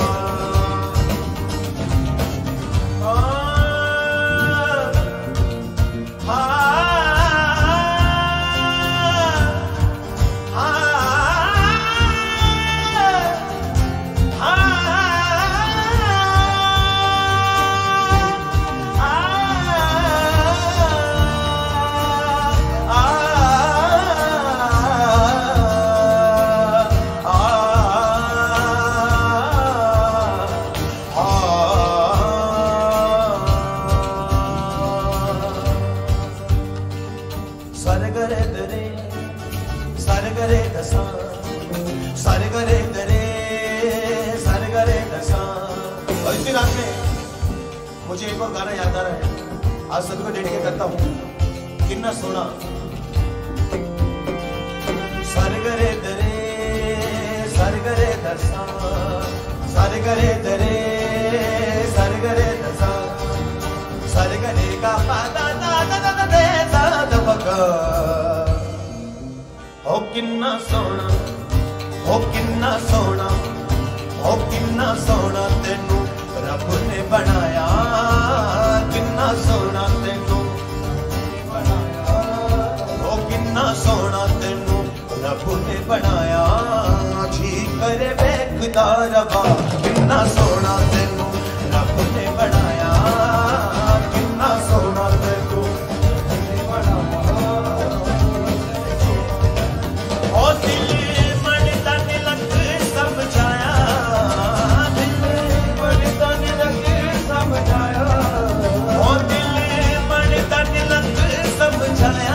सरगरे दरे सरगरे दसा सरगरे दरे सरगरे दसा। और इसी रात में मुझे एक और गाना याद आ रहा है, आज सभी को डेडिकेट करता हूँ। कितना सोना सरगरे दरे सरगरे दसा सरगरे दरे सरगरे दसा सरगरे का पादा दादा दादा दे दादा बका। हो किन्ना सोना हो किन्ना सोना हो किन्ना सोना तेनू रब ने बनाया, किन्ना सोना तेनू बनाया। हो किन्ना सोना तेनू रब ने बनाया। वेखदा रवा किन्ना सोना तेनू रब ने बनाया किन्ना सोना तेनू ओ दिल मन तन लग समझाया दिल मन तन लग समझाया ओ दिल मन तन लग समझाया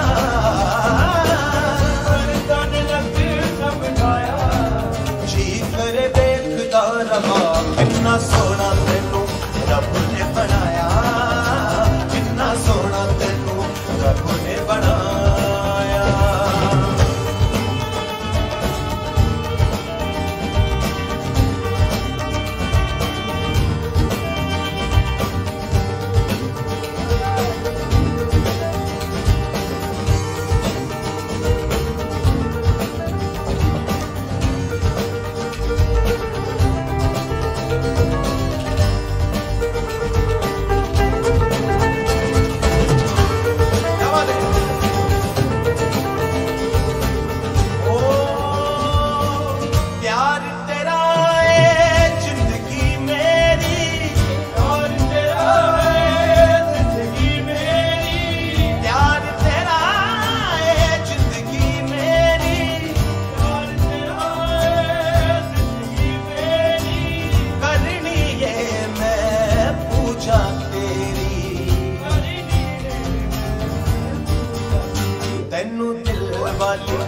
किन्ना सोना तेनू रब ने बनाया किन्ना सोना तेनू रब ने बनाया तेनू दिल वाली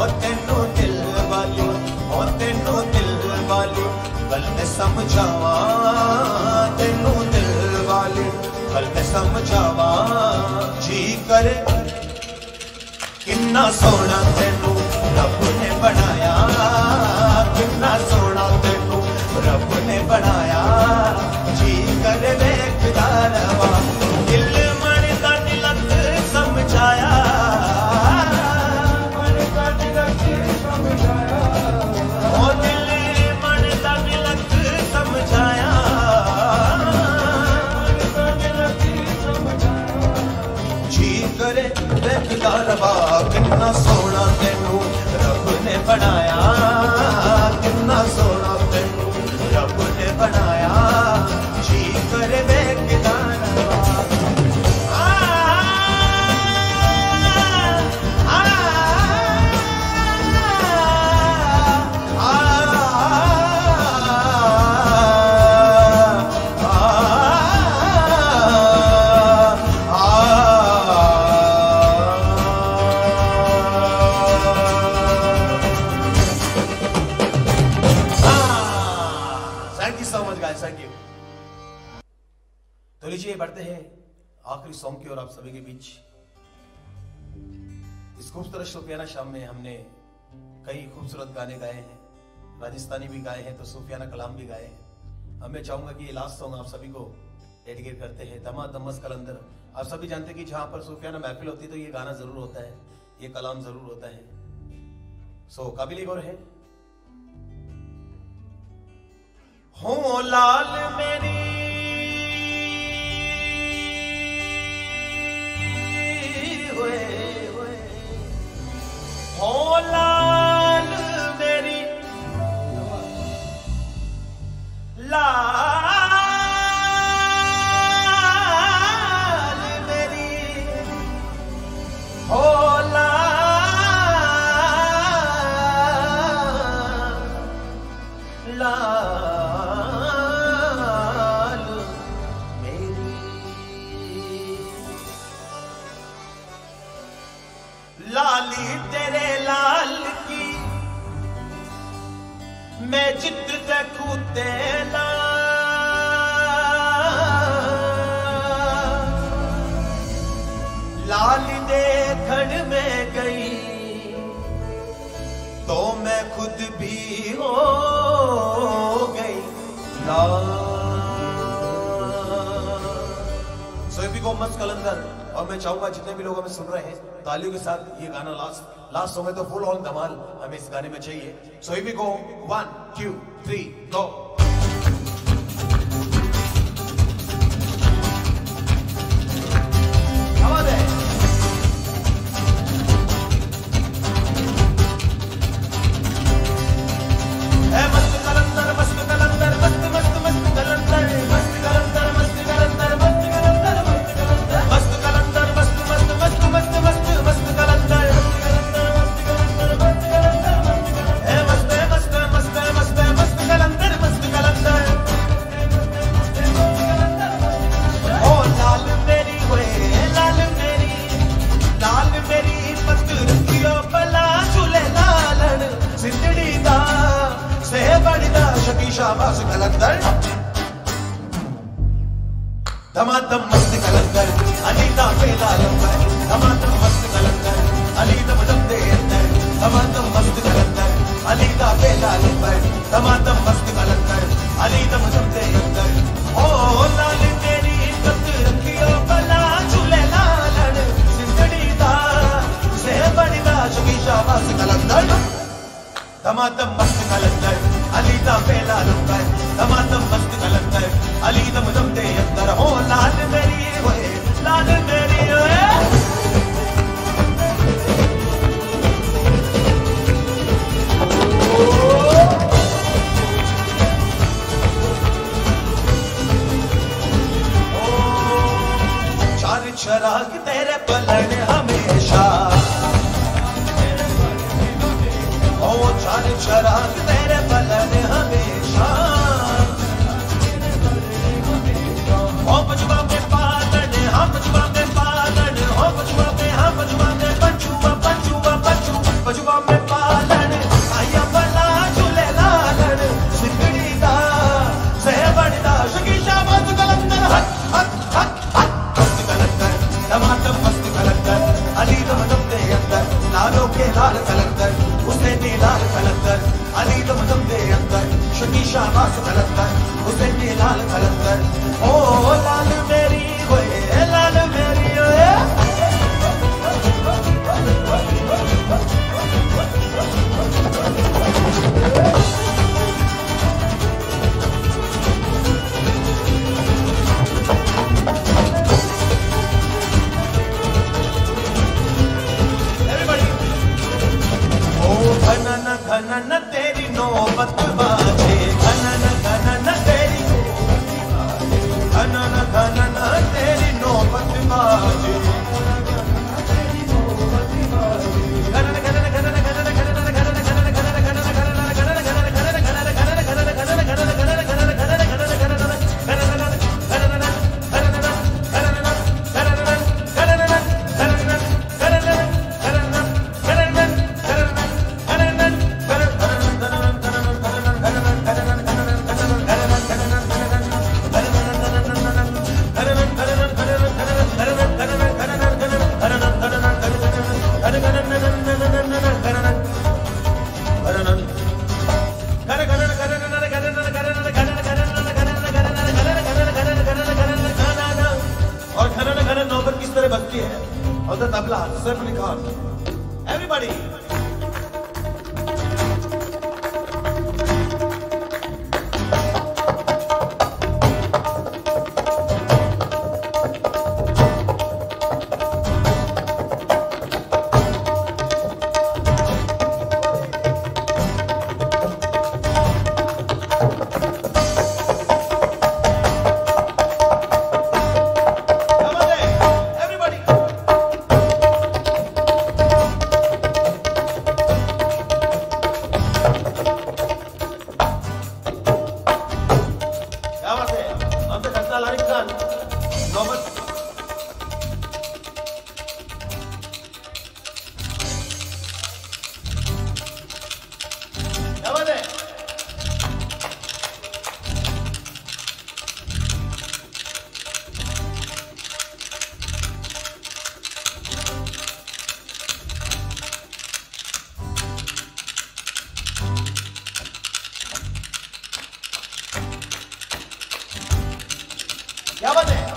गल में समझावा तेनू दिल वाली गल में समझावा जी करे किन्ना सोना तेनू रब ने बनाया किन्ना सोना तेनू रब ने बनाया जी करे वेखदा रवा दिल मन तन लग समझाया रवा किन्ना सोना तेनू रब ने बनाया किन्ना सोना तेनू रब ने बनाया जी करे वेखदा रवा तो लीजिए बढ़ते हैं आखिरी सॉन्ग की ओर आप सभी के बीच। इस खूबसूरत सूफियाना शाम में हमने कई खूबसूरत गाने गाए हैं, राजस्थानी भी गाए हैं तो सूफियाना कलाम भी गाए हैं। अब मैं चाहूंगा कि ये लास्ट सॉन्ग आप सभी को डेडिकेट करते हैं। दमा दमस कलंदर, आप सभी जानते हैं कि जहां पर सूफियाना महफिल होती है तो ये गाना जरूर होता है, ये कलाम जरूर होता है। सो काबिल गौर है। हो लाल मेरी हो लाल मेरी लाल मेरी हो लाली तेरे लाल की मैं जिद देखूं तेला लाली देखण में गई तो मैं खुद भी हो गई लाल। सोफी को मस्त कलंदर। और मैं चाहूंगा जितने भी लोग हमें सुन रहे हैं तालियों के साथ ये गाना लास्ट सॉन्ग है तो फुल ऑन धमाल हमें इस गाने में चाहिए। So here we go 1 2 3 go. मस्त कलंदर शकी शाबाश कलंदर धमाधम मस्त कलंदर अलीदा पेला लंबर धमाधम मस्त कलंदर अलीदा मददे अंदर धमाधम मस्त कलंदर अलीदा पेला लंबर धमाधम मस्त कलंदर अलीदा मददे अंदर ओ लाल तेरी इज्जत रखियो भला झूले लालन सिंधड़ी दा से बड़ी दा शकी शाबाश कलंदर धमाधम मस्त कलंदर अलीदा पेला लंबर धमाधम मस्त कलंदर अलीदा मददे अंदर हो लाल मेरी होए लाल मेरी होए चार चराग तेरे पलन हमेशा ओ चार चराग तेरे पलन हमेशा ओ बचवा में पालन हम बचवा में पालन हो बचवा में हम बचवा में बचुआ बचुआ बचु बचवा में पालन आया भला झूले लालन सिंगड़ी दा से बड़दा शकी शाबाश कलंदर हक हक हक हक मस्त कलंदर धमाधम मस्त कलंदर अली दमदम दे अंदर लालों के लाल कलंदर उसे दी लाल कलंदर अली दमदम दे अंदर शकी शाबाश कलंदर उसे दी लाल कलंदर ओ लाल मेरी होए लाल मेरी होए घनन घनन तेरी नौबत बाजे घनन घनन तेरी घनन घनन तेरी नौबत बाजे घनन घनन घनन घनन घनन घनन तबला सिर्फ निकाल एवरीबॉडी क्या बात है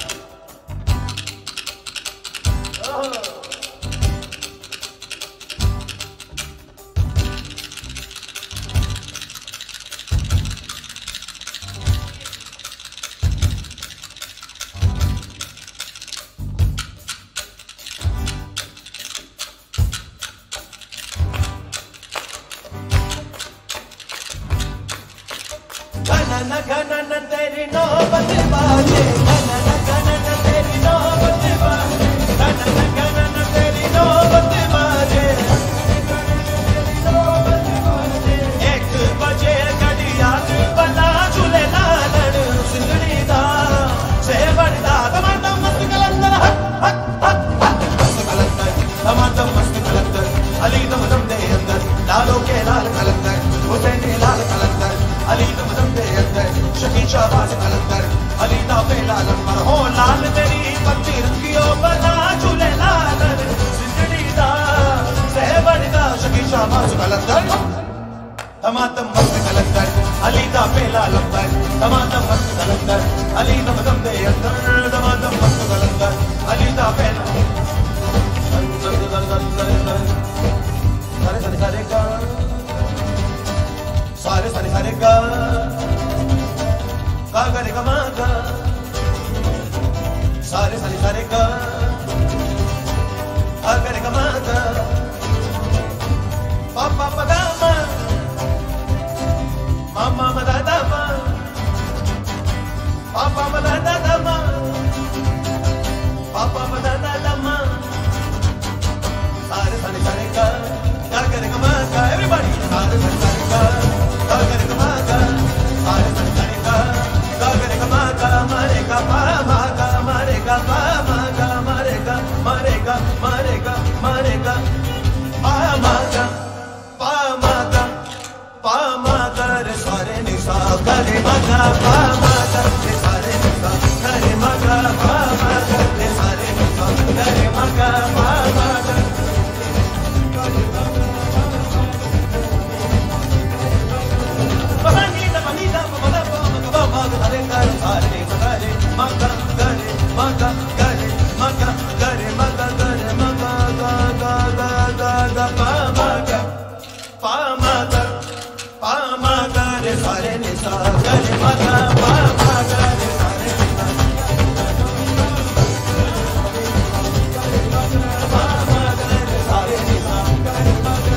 घनन घनन तेरी नौबत बाजे घनन घनन तेरी नौबत बाजे घनन घनन तेरी नौबत बाजे 1 बजे घड़ियाल बना झूले लालन सिंधड़ी दा से बड़दा धमाधम मस्त कलंदर हक हक हक हक मस्त कलंदर धमाधम मस्त कलंदर अली दमदम दे अंदर लालों के लाल कलंदर हुसैन लाल कलंदर Ali Ali da madam de andar da madam mast galandar Ali da pehna sare sare sare ga sare sare sare ga ga re ga ma ga sare sare sare ga ga re ga ma ga pa pa pa da ma mama ma da da ma papa ma da da ma papa ma da da ma sare sare sare ga ga re ga ma ga everybody sare sare sare ga re ga ma ga sare sare sare ga re ga ma ga mare ga pa ma ga mare ga pa ma ga mare ga mare ga mare ga mare ga pa ma ga pa ma ga pa ma ga re sare ni sa ga re ma ga pa ma ga re sare ni sa ga re ma ga pa ma ga re sare ni sa ga re ma ga pa ma ga Pamanita mamita pamada pamada pamada sare ga re sare ma ga re ma ga ga re ma ga ga re ma ga ga re ma ga ga re ma ga ga ga ga ga pa ma ga pa ma ga pa ma ga re sare ni sa ga re ma ga pa ma ga re sare ni sa pa ma ga re sare ni sa ga re ma ga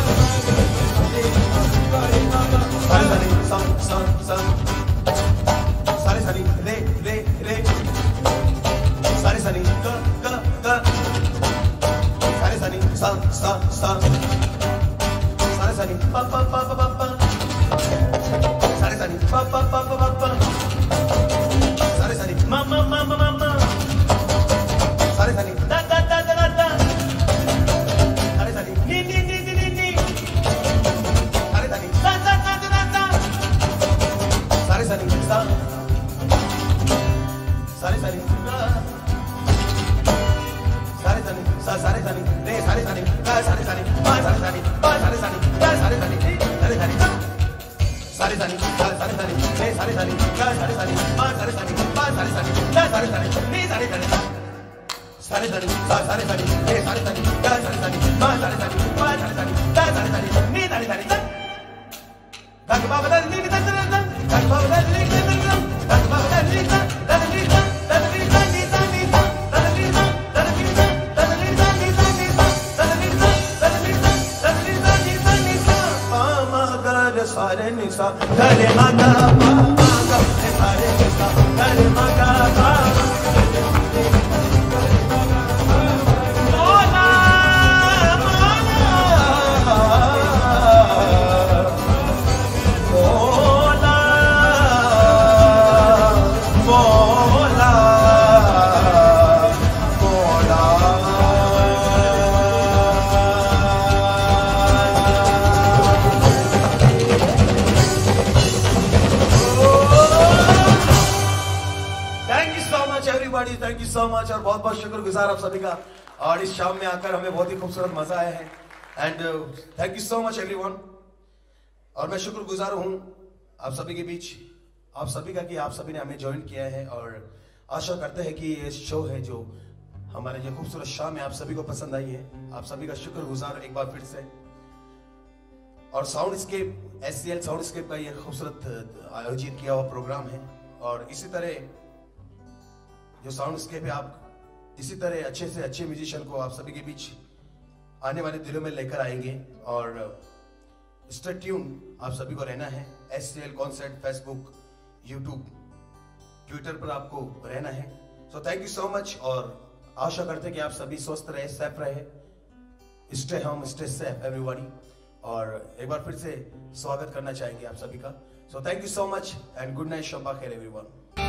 sare sare sam sam sam sare sare re re re sare sare ga ga ga sare sare sa sa sa sare sare pa pa pa pa pa sare sare pa pa pa pa pa sare sare ma ma ma ma ma ma sare sare da da da da da sare sare ni ni ni ni ni ni sare sare da da da da da sare sare sa sare sare ga sare sare sa sare sare re sare sare ga sare sare ma sare sare pa sare sare ga sare sare ni sare sare sare sare ga sare sare re sare sare ga sare sare ma sare sare pa sare sare ga sare sare ni sare sare sare sare sa sare sare re sare sare ga sare sare ma sare sare pa sare sare ga sare sare ni sare sare ga ba ba da ni da da da ga ba ba da ni da da da ga ba ba da ni da da ni da da ni da ni da ni da da ni da da ni da da ni da ni da ni da da ni da da ni da da ni da ni da ni da pa ma ga re sare ni sa ga re ma ga pa ma ga re sare ni sa ga re ma ga pa thank you so much और बहुत बहुत शुक्रगुजार आप सभी का और इस शाम में आकर हमें बहुत ही खूबसूरत मजा आया है and thank you so much everyone और मैं शुक्रगुजार हूं आप सभी के बीच आप सभी का कि आप सभी ने हमें ज्वाइन किया है और आशा करते हैं कि ये शो है जो हमारे जो खूबसूरत शाम है आप सभी को पसंद आई है आप सभी का शुक्रगुजार एक बार फिर से और साउंडस्केप SCL साउंडस्केप का ये खूबसूरत आयोजित किया हुआ प्रोग्राम है और इसी तरह जो साउंडस्केप है आप इसी तरह अच्छे से अच्छे म्यूजिशियन को आप सभी के बीच आने वाले दिनों में लेकर आएंगे और स्टे ट्यून आप सभी को रहना है SCL concert Facebook YouTube Twitter पर आपको रहना है so thank you so much और आशा करते हैं कि आप सभी स्वस्थ रहे सेफ रहे stay home stay safe everybody और एक बार फिर से स्वागत करना चाहेंगे आप सभी का so thank you so much and good night शब्बा खैर एवरीवन